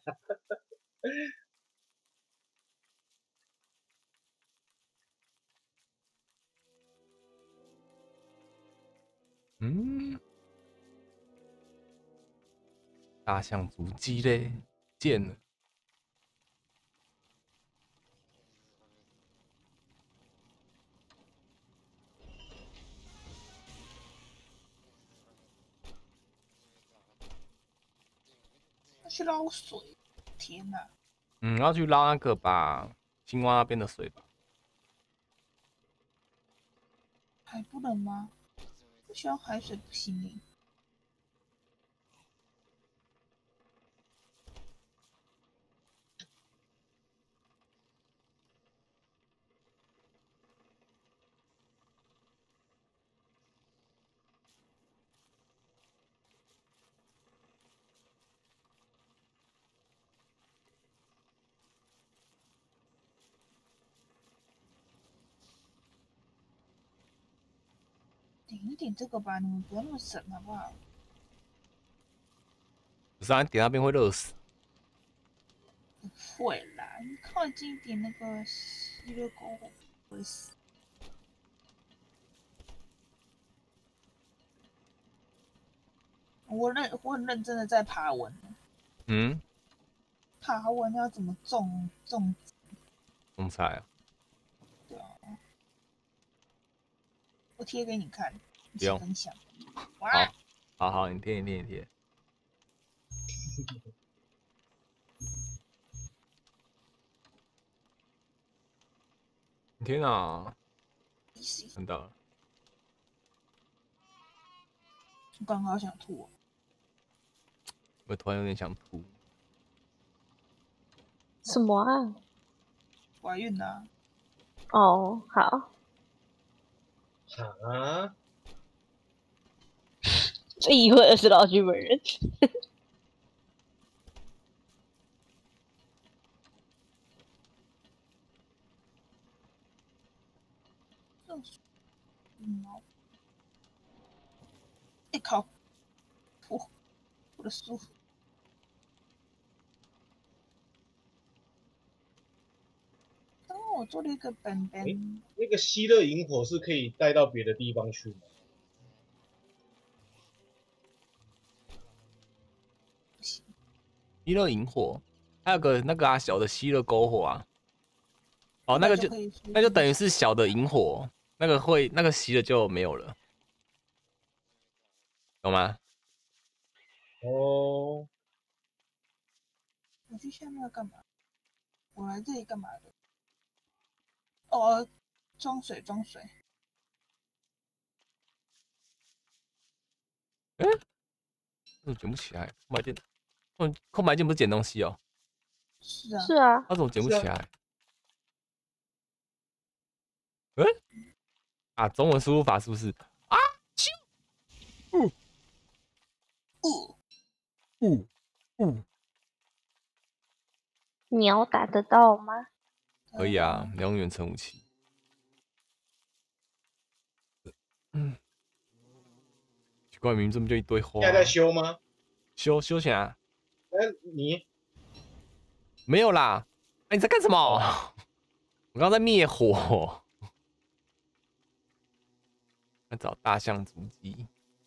A: 嗯，大象足迹嘞，见了。
B: 要去捞水，天哪！
A: 要去捞那个吧，青蛙那边的水吧。
B: 还不冷吗？不喜欢海水不行耶。点一点这个吧，你们不要那么省好不好？
A: 不是啊，你点那边会热死。
B: 不会啦，你靠近一点那个吸热狗不会死。我很认真的在爬文。
A: 嗯，
B: 爬文要怎么种？
A: 种菜啊？
B: 对啊，我贴给你看，一
A: 不用
B: 起分享。哇，
A: 好，你贴。天哪，看到了。
B: 我刚好想吐。
A: 我突然有点想吐。
D: 什么啊？
B: 怀孕啦！
D: 哦，好。
C: 啊？
D: 最疑惑的是老居本人。
B: 哎靠！我的书。刚刚我做了一个本本。
C: 那个吸热萤火是可以带到别的地方去吗？
B: 不行。
A: 吸热萤火，还有个那个啊小的吸热篝火啊。哦，那就等于是小的萤火，那个吸了就没有了，懂吗？
C: 哦。
B: 我去下面要干嘛？我来这里干嘛的？哦，装水。
A: 捡不起来，空白键不是捡东西哦？
B: 是啊。
D: 是啊。
A: 他怎么捡不起来？中文输入法是不是啊？
D: 鸟打得到吗？
A: 可以啊，你用远程武器。奇怪，明明这么就一堆花。
C: 现在在修吗？
A: 修起来。
C: 你
A: 没有啦？哎，你在干什么？我刚刚在灭火。在找大象足迹。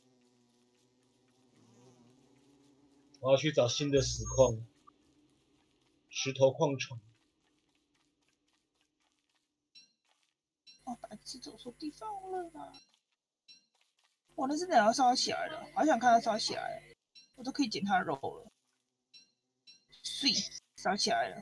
C: 我要去找新的石矿，石头矿场。
B: 白痴走错地方了啦！我那是等要烧起来了，好想看它烧起来，我都可以捡它的肉了。碎，烧起来了。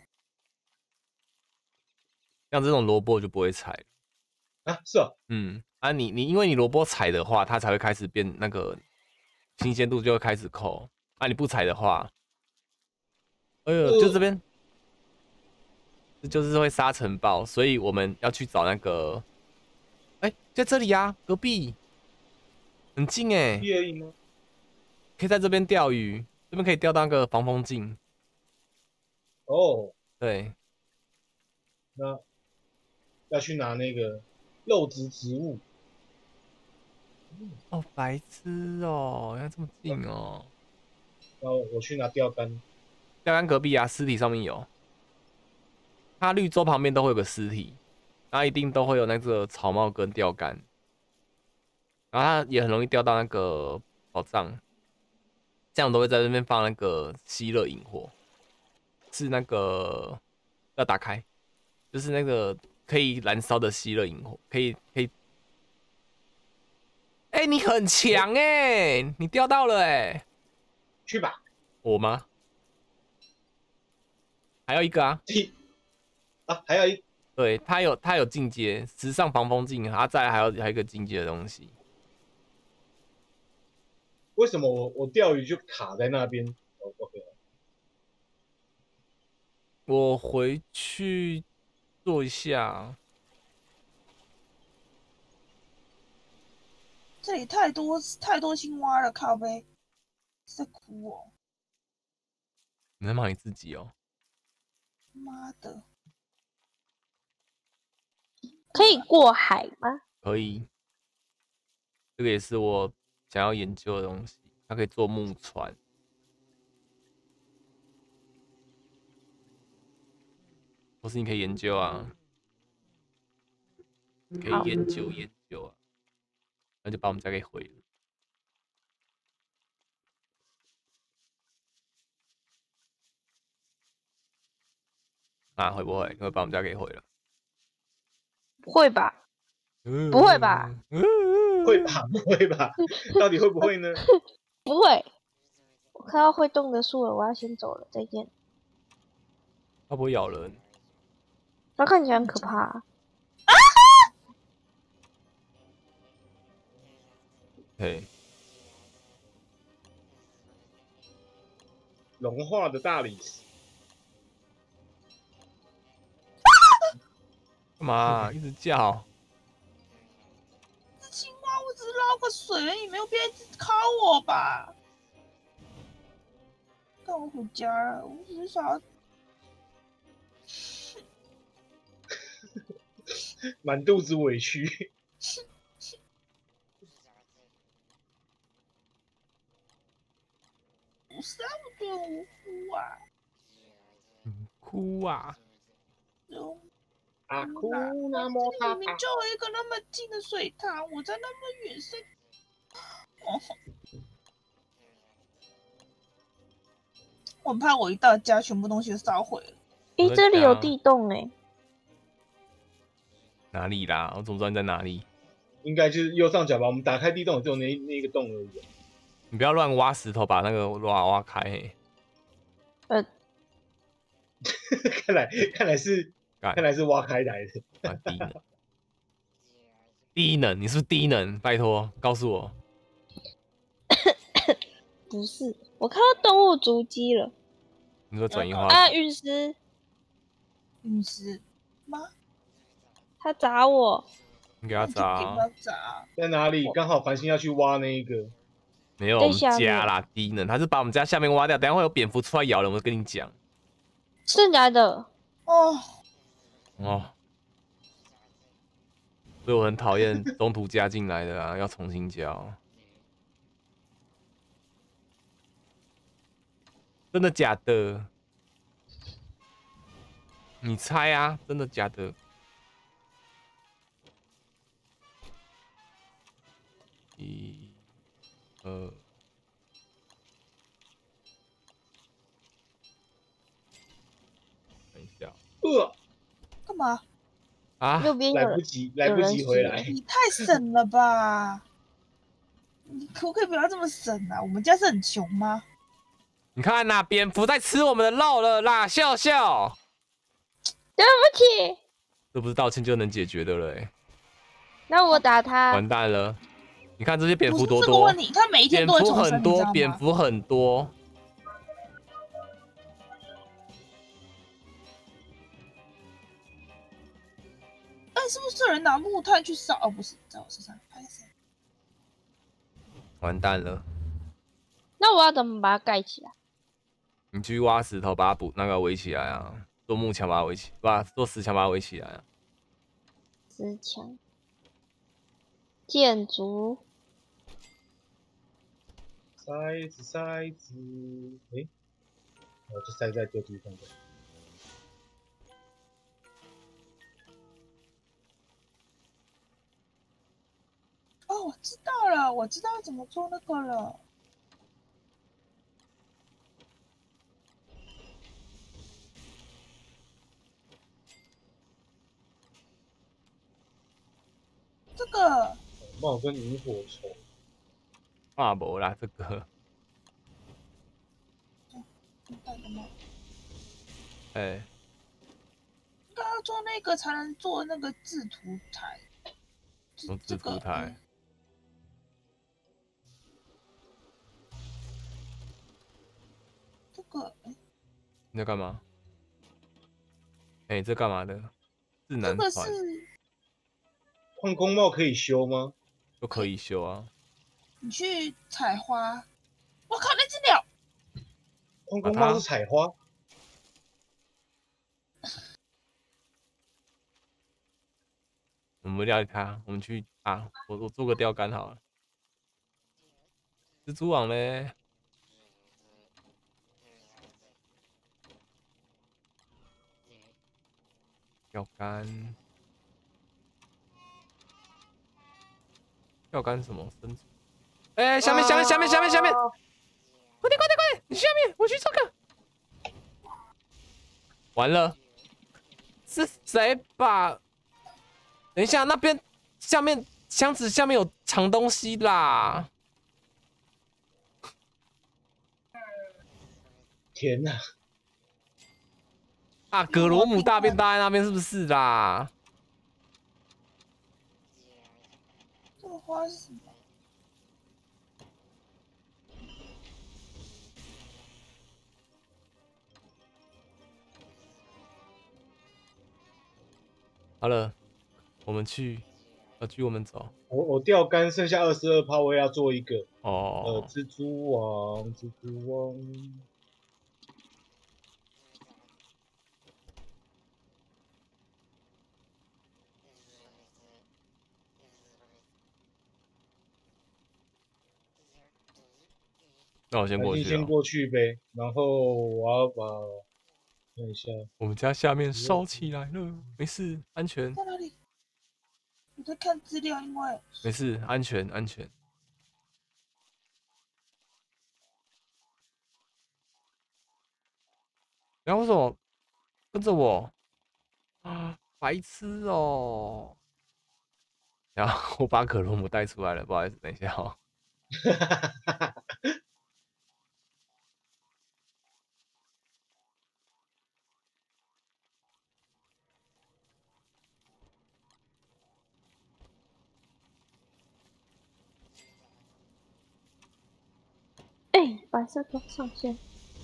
A: 像这种萝卜就不会踩
C: 啊，是哦。
A: 你因为你萝卜踩的话，它才会开始变那个新鲜度就会开始扣。你不踩的话，哎呦，就这边，这就是会沙尘暴，所以我们要去找那个，在这里啊，隔壁，很近哎，可以在这边钓鱼，这边可以钓到那个防风镜。
C: 哦，
A: 对，
C: 那要去拿那个肉质植物。
A: 哦，白痴哦，原来这么近哦。
C: 然后我去拿钓竿。
A: 钓竿隔壁啊，尸体上面有。它绿洲旁边都会有个尸体，然后一定都会有那个草帽跟钓竿，然后它也很容易钓到那个宝藏。这样我都会在这边放那个吸热引火，是那个要打开，就是那个可以燃烧的吸热引火，可以。你很强你钓到了
C: 去吧。
A: 我吗？还有一个啊。
C: 还有一。
A: 对，它有进阶，时尚防风镜，再来还有一个进阶的东西。
C: 为什么我钓鱼就卡在那边？OK，
A: 我回去做一下。
B: 这里太多青蛙了，靠背，在哭哦。
A: 你在骂你自己哦？
B: 妈的！
D: 可以过海吗？
A: 可以，这个也是我想要研究的东西。它可以做木船，或是你可以研究啊，可以研究啊，那就把我们家给毁了。会不会？会把我们家给毁了？
D: 不会吧？不会吧？
C: 会吧？不会吧？到底会不会呢？
D: 不会。我看到会动的树了，我要先走了，再见。
A: 它不会咬人。
D: 它看起来很可怕。
A: 对。
C: 融化的大理石。
A: 干嘛一直叫？
B: 青蛙，我只是捞个水而已，没有必要一直敲我吧？带我回家了，我只是想要。
C: 满肚子委屈。
B: 不是啊，我觉得很无辜啊。
A: 哭啊！
C: 啊哭那么
B: 这里明明就有一个那么近的水塘，我在那么远是。我很怕我一到家，全部东西都烧毁了。
D: 这里有地洞
A: 哪里啦？我怎么知道你在哪里？
C: 应该就是右上角吧。我们打开地洞，只有那一个洞而已。
A: 你不要乱挖石头，把那个挖开。
C: 看来是挖开来的。
A: 低能，你是不是低能？拜托，告诉我。
D: 不是，我看到动物足迹了。
A: 你说转移话
D: 题？陨石。
B: 陨石吗？
D: 他砸我。
A: 你给他砸。
B: 砸。
C: 在哪里？刚好繁星要去挖那一个。
A: 没有我们家啦，低能，他是把我们家下面挖掉，等下会有蝙蝠出来咬人，我跟你讲。
D: 真的假的？
B: 哦，
A: 所以我很讨厌中途加进来的啊，要重新交。真的假的？你猜啊，真的假的？1、2。等一下。
B: 干嘛？
A: 啊！
D: 右边
C: 来不及回来。
B: 你太省了吧！你可不可以不要这么省啊？我们家是很穷吗？
A: 你看呐、蝙蝠在吃我们的肉了啦，笑笑。
D: 对不起。
A: 这不是道歉就能解决的了、欸。
D: 那我打他。
A: 完蛋了！你看这些蝙蝠多
B: 不是这个
A: 多，
B: 问题，他每一天都会重生，你知道吗？
A: 蝙蝠很多。
B: 哎，是不是有人拿木炭去烧？哦，不是，在我身上。拍谁？
A: 完蛋了！
D: 那我要怎么把它盖起来？
A: 你去挖石头把它那个围起来啊，做木墙把它围起，做石墙把它围起来啊。
D: 石墙。建筑。
C: 塞子，哎，我就塞在这地方的。
B: 哦，我知道了，我知道怎么做那个了。这个
C: 帽跟萤火虫。
A: 啊，没啦，这个。
B: 戴个帽。
A: 哎。
B: 应该要做那个才能做那个制图台。
A: 做制图台。
B: 这个，
A: 你在干嘛？哎，这干嘛的？智能
B: 这
A: 船。
B: 个是
C: 矿工帽可以修吗？
A: 都可以修啊。
B: 你去采花。我靠，那只鸟！
C: 矿工帽是采花。
A: 我们不料理它，我们去啊！我做个钓竿好了。蜘蛛网嘞？钓竿。钓竿什么生存？哎，下面！快点！你下面，我去这个。完了，是谁把？等一下，那边下面箱子下面有藏东西啦！
C: 天哪！
A: 啊，葛罗姆大便搭在那边是不是啦？
B: 这个花是什么？
A: 好了，我们去，我们走。
C: 我钓竿剩下22趴，我也要做一个。
A: 哦。
C: 蜘蛛网。
A: 那我先过去。
C: 先过去呗，然后我要把看一下。
A: 我们家下面烧起来了，没事，安全。
B: 在哪里？我在看资料，因为
A: 没事，安全。然后为什么跟着我啊？白痴哦！然后我把可罗姆带出来了，不好意思，等一下哦。
D: 哎，白色的上线。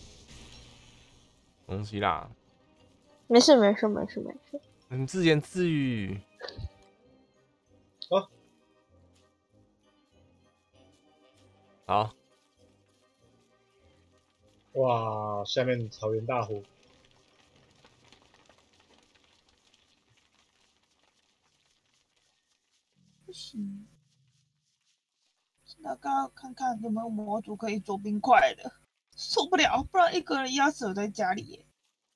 A: 东西啦。
D: 没事。
A: 你自言自语。
C: 哦。
A: 好，
C: 哇，下面草原大火，
B: 不行。那刚刚看看有没有模组可以做冰块的，受不了，不然一个人压死我在家里耶。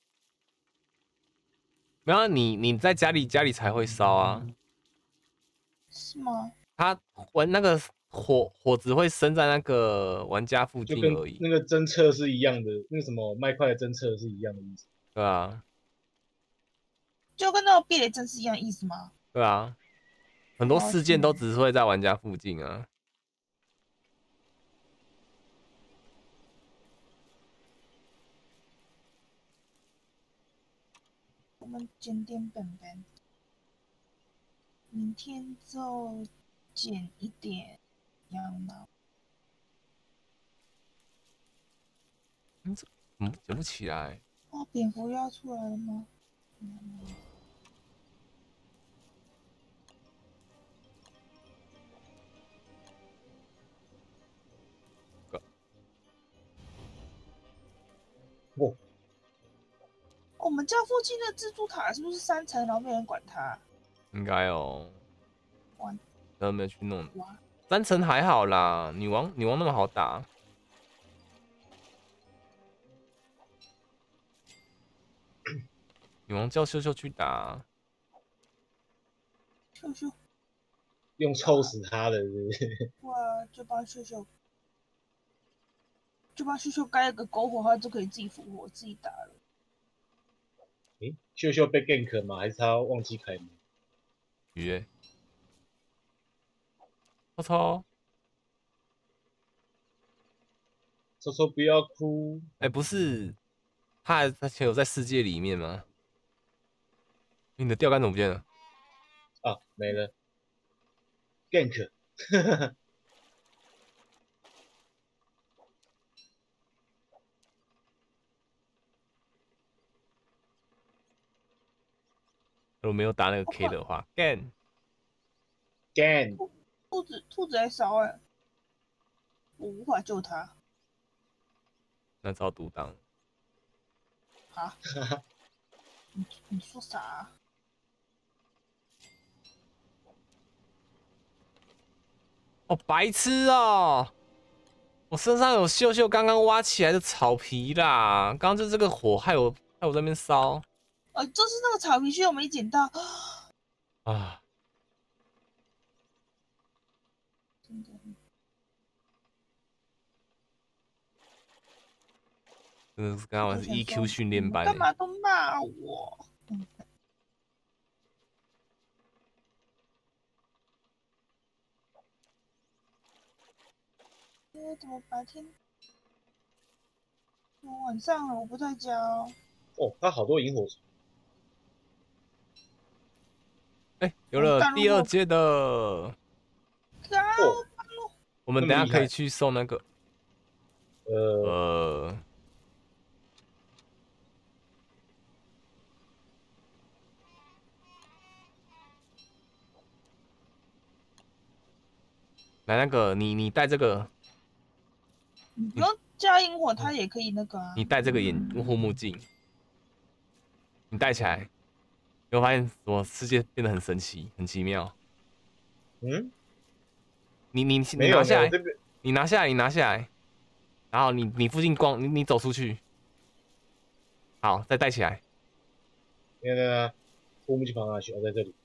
A: 没有你在家里才会烧啊，
B: 是吗？
A: 它玩那个火只会生在那个玩家附
C: 就跟
A: 近而已，
C: 那个侦测是一样的，那个什么麦块的侦测是一样的意思。
A: 对啊，
B: 就跟那个避雷针是一样的意思吗？
A: 对啊，很多事件都只会在玩家附近啊。
B: 我们检点本本，明天就剪一点羊毛。
A: 这怎么捡不起来？
B: 哦，蝙蝠要出来了吗？
C: 哦，
B: 我们家附近的蜘蛛塔是不是3层，然后没人管它？
A: 应该哦，
B: 完
A: 都没有去弄。
B: 哇
A: 3层还好啦，女王那么好打。女王叫秀秀去打，
B: 秀秀，
C: 用臭死他的，是不是？
B: 哇，就帮秀秀盖了个篝火，他就可以自己复活，自己打了。
C: 诶，秀秀被 gank 吗？还是他忘记开门？
A: 鱼，超超，
C: 说说不要哭，
A: 哎，不是，他有在世界里面吗？你的钓竿怎么不见了？
C: 啊，没了，gank，
A: 如果没有打那个 K
B: 快，
A: 的话，gan，
C: gan，
B: 兔子在烧哎，我无法救他。
A: 那只好独当。
B: 啊，你说啥啊？
A: 哦，白痴哦！我身上有秀秀刚刚挖起来的草皮啦，刚刚就这个火害我在那边烧
B: 就是那个草皮屑我没捡到。
A: 啊！
B: 真的，
A: 真的是刚好是 EQ 训练班
B: 干嘛都骂我？怎么白天？晚上了，我不在家哦。
C: 哦，他好多萤火虫，
A: 哎，有了第2阶的，
C: 哦，
A: 我们等下可以去送那个，
C: 呃，
A: 来那个你带这个，
B: 你不用加萤火，它也可以那个啊。
A: 你戴这个护目镜，你戴起来，你会发现我世界变得很神奇，很奇妙。
C: 嗯，
A: 你
C: 没有
A: 拿下来，
C: 这边
A: 你拿下来，然后你附近逛，你走出去，好，再戴起来。
C: 那护目镜放哪去？哦，在这里。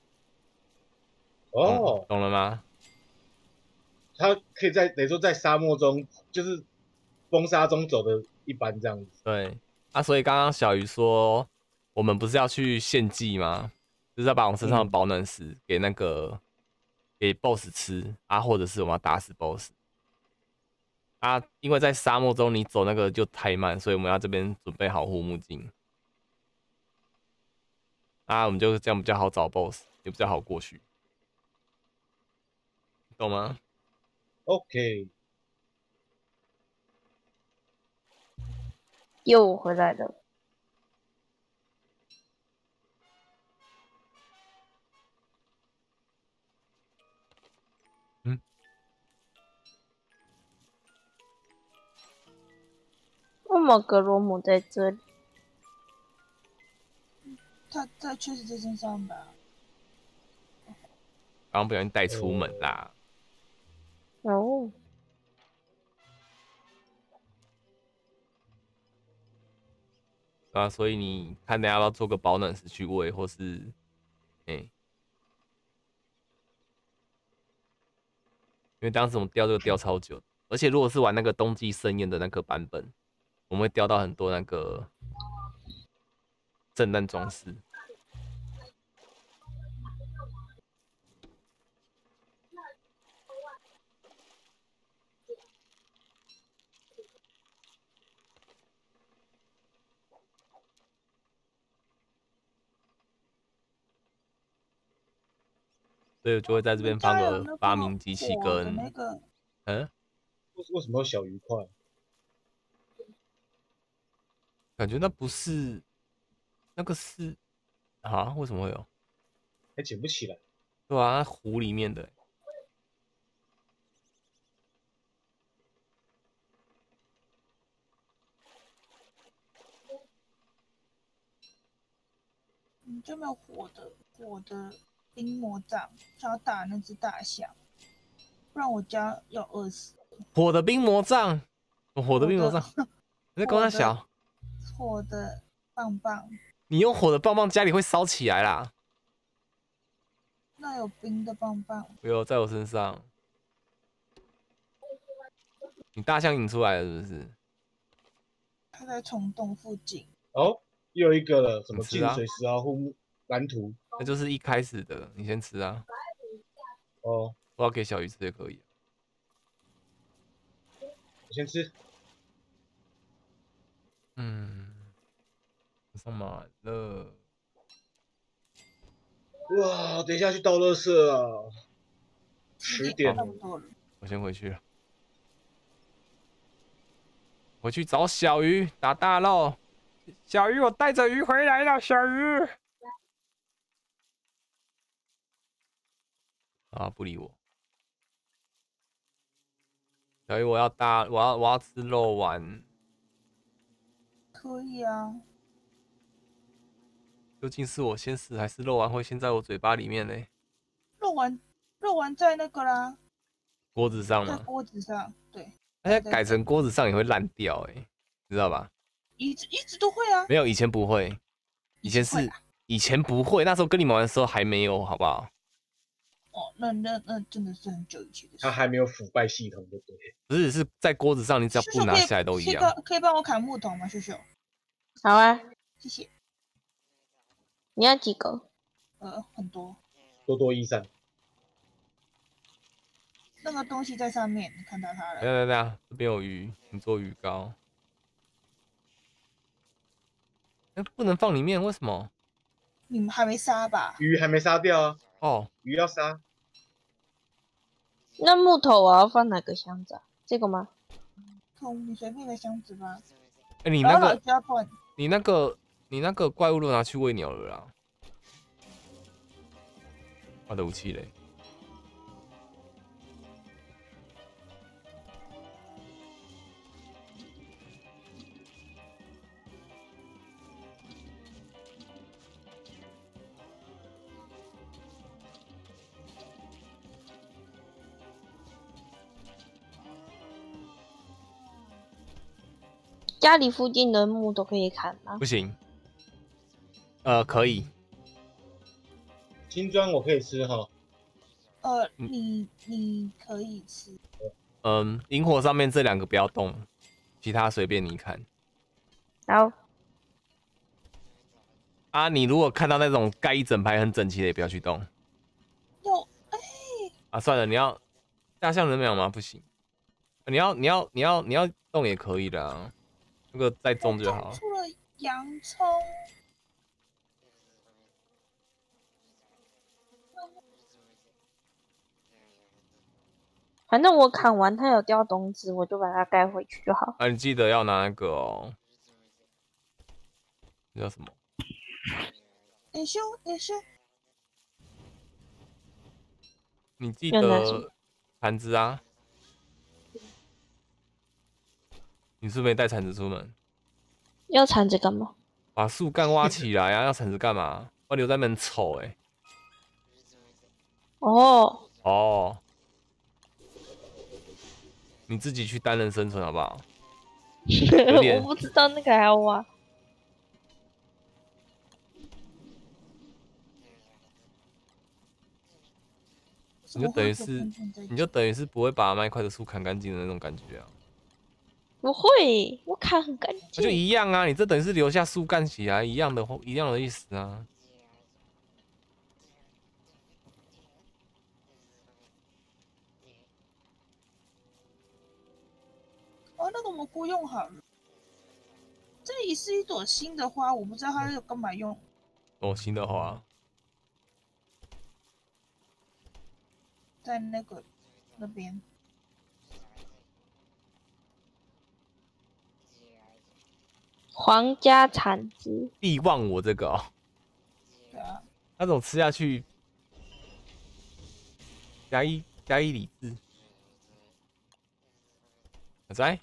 C: 哦，
A: 懂了吗？
C: 它可以在等于说在沙漠中，就是风沙中走的一般这样子。
A: 对啊，所以刚刚小鱼说，我们不是要去献祭吗？就是要把我们身上的保暖石给 BOSS 吃啊，或者是我们要打死 BOSS 啊，因为在沙漠中你走那个就太慢，所以我们要这边准备好护目镜啊，我们就这样比较好找 BOSS，也比较好过去，懂吗？
C: OK，
D: 又回来了。 为什么格罗姆在这里？
B: 他确实在身上吧？
A: 刚刚不小心带出门啦。
D: 哦。
A: 啊，所以你看等下要不要做个保暖石去喂，或是，因为当时我们钓这个钓超久，而且如果是玩那个冬季盛宴的那个版本，我们会钓到很多那个圣诞装饰。所以我就会在这边放个发明机器跟
B: 那个，
C: 为什么有小鱼块？
A: 感觉那不是，那个是啊？为什么会有？
C: 还捡不起来。
A: 对啊，湖里面的。
B: 你就没有火的冰魔杖，想要打那只大象，不然我家要饿死。
A: 火的冰魔杖，火的冰魔杖，你在跟他小？
B: 火的棒棒。
A: 你用火的棒棒，家里会烧起来啦。
B: 那有冰的棒棒？
A: 有，在我身上。你大象引出来了是不是？
B: 它在虫洞附近。
C: 哦，又有一个了，什么净
A: 啊
C: 水石啊护蓝图？
A: 那就是一开始的，你先吃啊。
C: 哦，
A: 我要给小鱼吃也可以。
C: 我先吃。
A: 上满了。
C: 哇，等一下去倒垃圾啊！10点了，
A: 我先回去了。回去找小鱼打大肉。小鱼，我带着鱼回来了。小鱼。啊，不理我。小鱼，我要吃肉丸。
B: 可以啊。
A: 究竟是我先死，还是肉丸会先在我嘴巴里面呢？
B: 肉丸在那个啦，
A: 锅子上吗？
B: 在锅子上，对。
A: 而且改成锅子上也会烂掉，知道吧？
B: 一直都会啊。
A: 没有，以前不会，以前不会，那时候跟你们玩的时候还没有，好不好？
B: 哦，那真的是很久以前的事。
C: 它还没有腐败系统，对不对？
A: 不是，是在锅子上，你只要不拿下来都一样。
B: 可以帮我砍木头吗，秀秀？
D: 好啊，
B: 谢谢。
D: 你要几个？
B: 很多。
C: 多益善。
B: 那个东西在上面，你看到它了？
A: 对啊，这边有鱼，你做鱼糕。不能放里面，为什么？
B: 你们还没杀吧？
C: 鱼还没杀掉啊。
A: 哦，
C: 鱼要杀。
D: 那木头我要放哪个箱子啊？这个吗？
B: 你随便一个箱子吧。
A: 你那个怪物都拿去喂鸟了啦。我的武器嘞？
D: 家里附近的木都可以砍吗？
A: 不行。可以。
C: 金砖我可以吃哈。
B: 你可以吃。
A: 萤火上面这2个不要动，其他随便你砍。
D: 好。
A: 啊，你如果看到那种盖一整排很整齐的，也不要去动。啊，算了，你要大象人秒吗？不行。你要动也可以的啊，那个再种就好。
B: 出了洋葱。
D: 反正我砍完它有掉东西，我就把它盖回去就好。
A: 啊，你记得要拿那个哦，那叫什么？
B: 也修。
A: 你记得铲子啊？你是不是没带铲子出门？
D: 要铲子干嘛？
A: 把树干挖起来啊！要铲子干嘛？我留在那边丑哎。
D: 哦，
A: 哦，你自己去单人生存好不好？有点
D: 我不知道那个还要挖。
A: 你就等于是不会把那一块的树砍干净的那种感觉啊。
D: 不会，我砍很干净。
A: 那就一样啊，你这等于是留下树干起来，一样的意思啊。
B: 哦，那个蘑菇用好了。这里是一朵新的花，我不知道它是干嘛用。
A: 哦，新的花。
B: 在那边。
D: 皇家铲子。
A: 必忘我这个哦。
B: 对啊。
A: 那种吃下去，加一理智。在。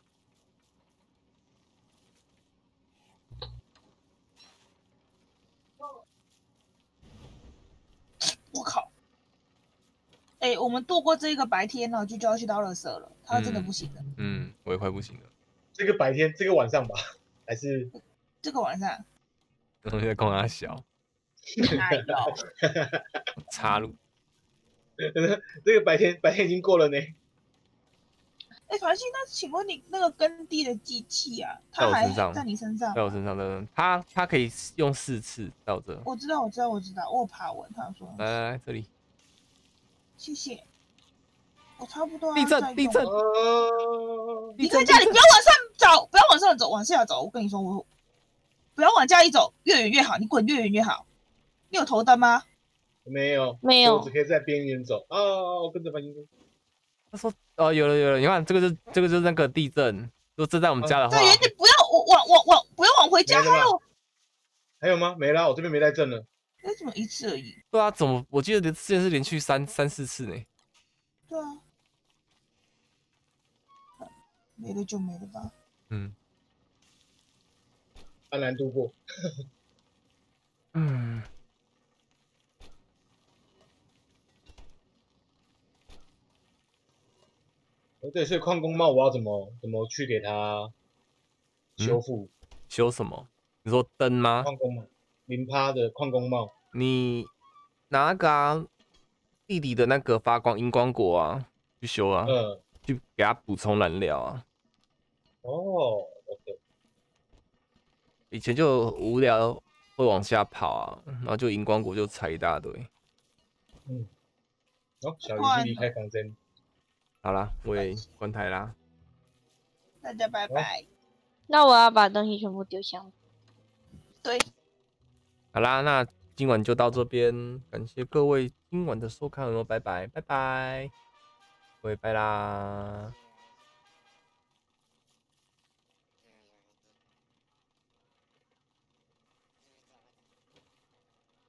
B: 我靠！哎，我们度过这个白天呢，就要去到垃圾了。他真的不行了。
A: 我也快不行了。
C: 这个白天，这个晚上吧，还是
B: 这个晚上？
A: 我在跟他小。
B: 哎呦！
A: 插入。
C: 这个白天已经过了呢。
B: 哎，凡心，那请问你那个耕地的机器啊，它还在你身上？
A: 在我身上的，它可以用4次，在我这。
B: 我知道，我有爬文，他说。
A: 来这里。
B: 谢谢。我差不多。
A: 地震！
B: 离开家里，不要往上走，不要往上走，往下走。我跟你说，我不要往家里走，越远越好，你滚越远越好。你有头灯吗？
C: 没有，
D: 没有，
C: 我只可以在边缘走。我跟着反应。
A: 他说有了，你看这个就是那个地震。如果这在我们家的话，
B: 对，你不要不要往回家，
C: 还有吗？没了，我这边没带震了。
B: 哎，怎么1次而已？
A: 对啊，怎么我记得之前是连续三四次呢？
B: 对啊，没了就没了吧。
C: 安然度过。对，所以矿工帽我要怎么去给他修复？
A: 修什么？你说灯吗？
C: 矿工帽，0%的矿工帽。
A: 你拿个弟弟的那个发光荧光果啊，去修啊，去给他补充燃料啊。
C: OK。
A: 以前就无聊会往下跑啊，然后就荧光果就采一大堆。
C: 小鱼去离开房间。
A: 好啦，我也关台啦。
B: 大家拜拜。
D: 那我要把东西全部丢箱。
B: 对。
A: 好啦，那今晚就到这边，感谢各位今晚的收看哦，拜拜，拜拜，各位拜啦。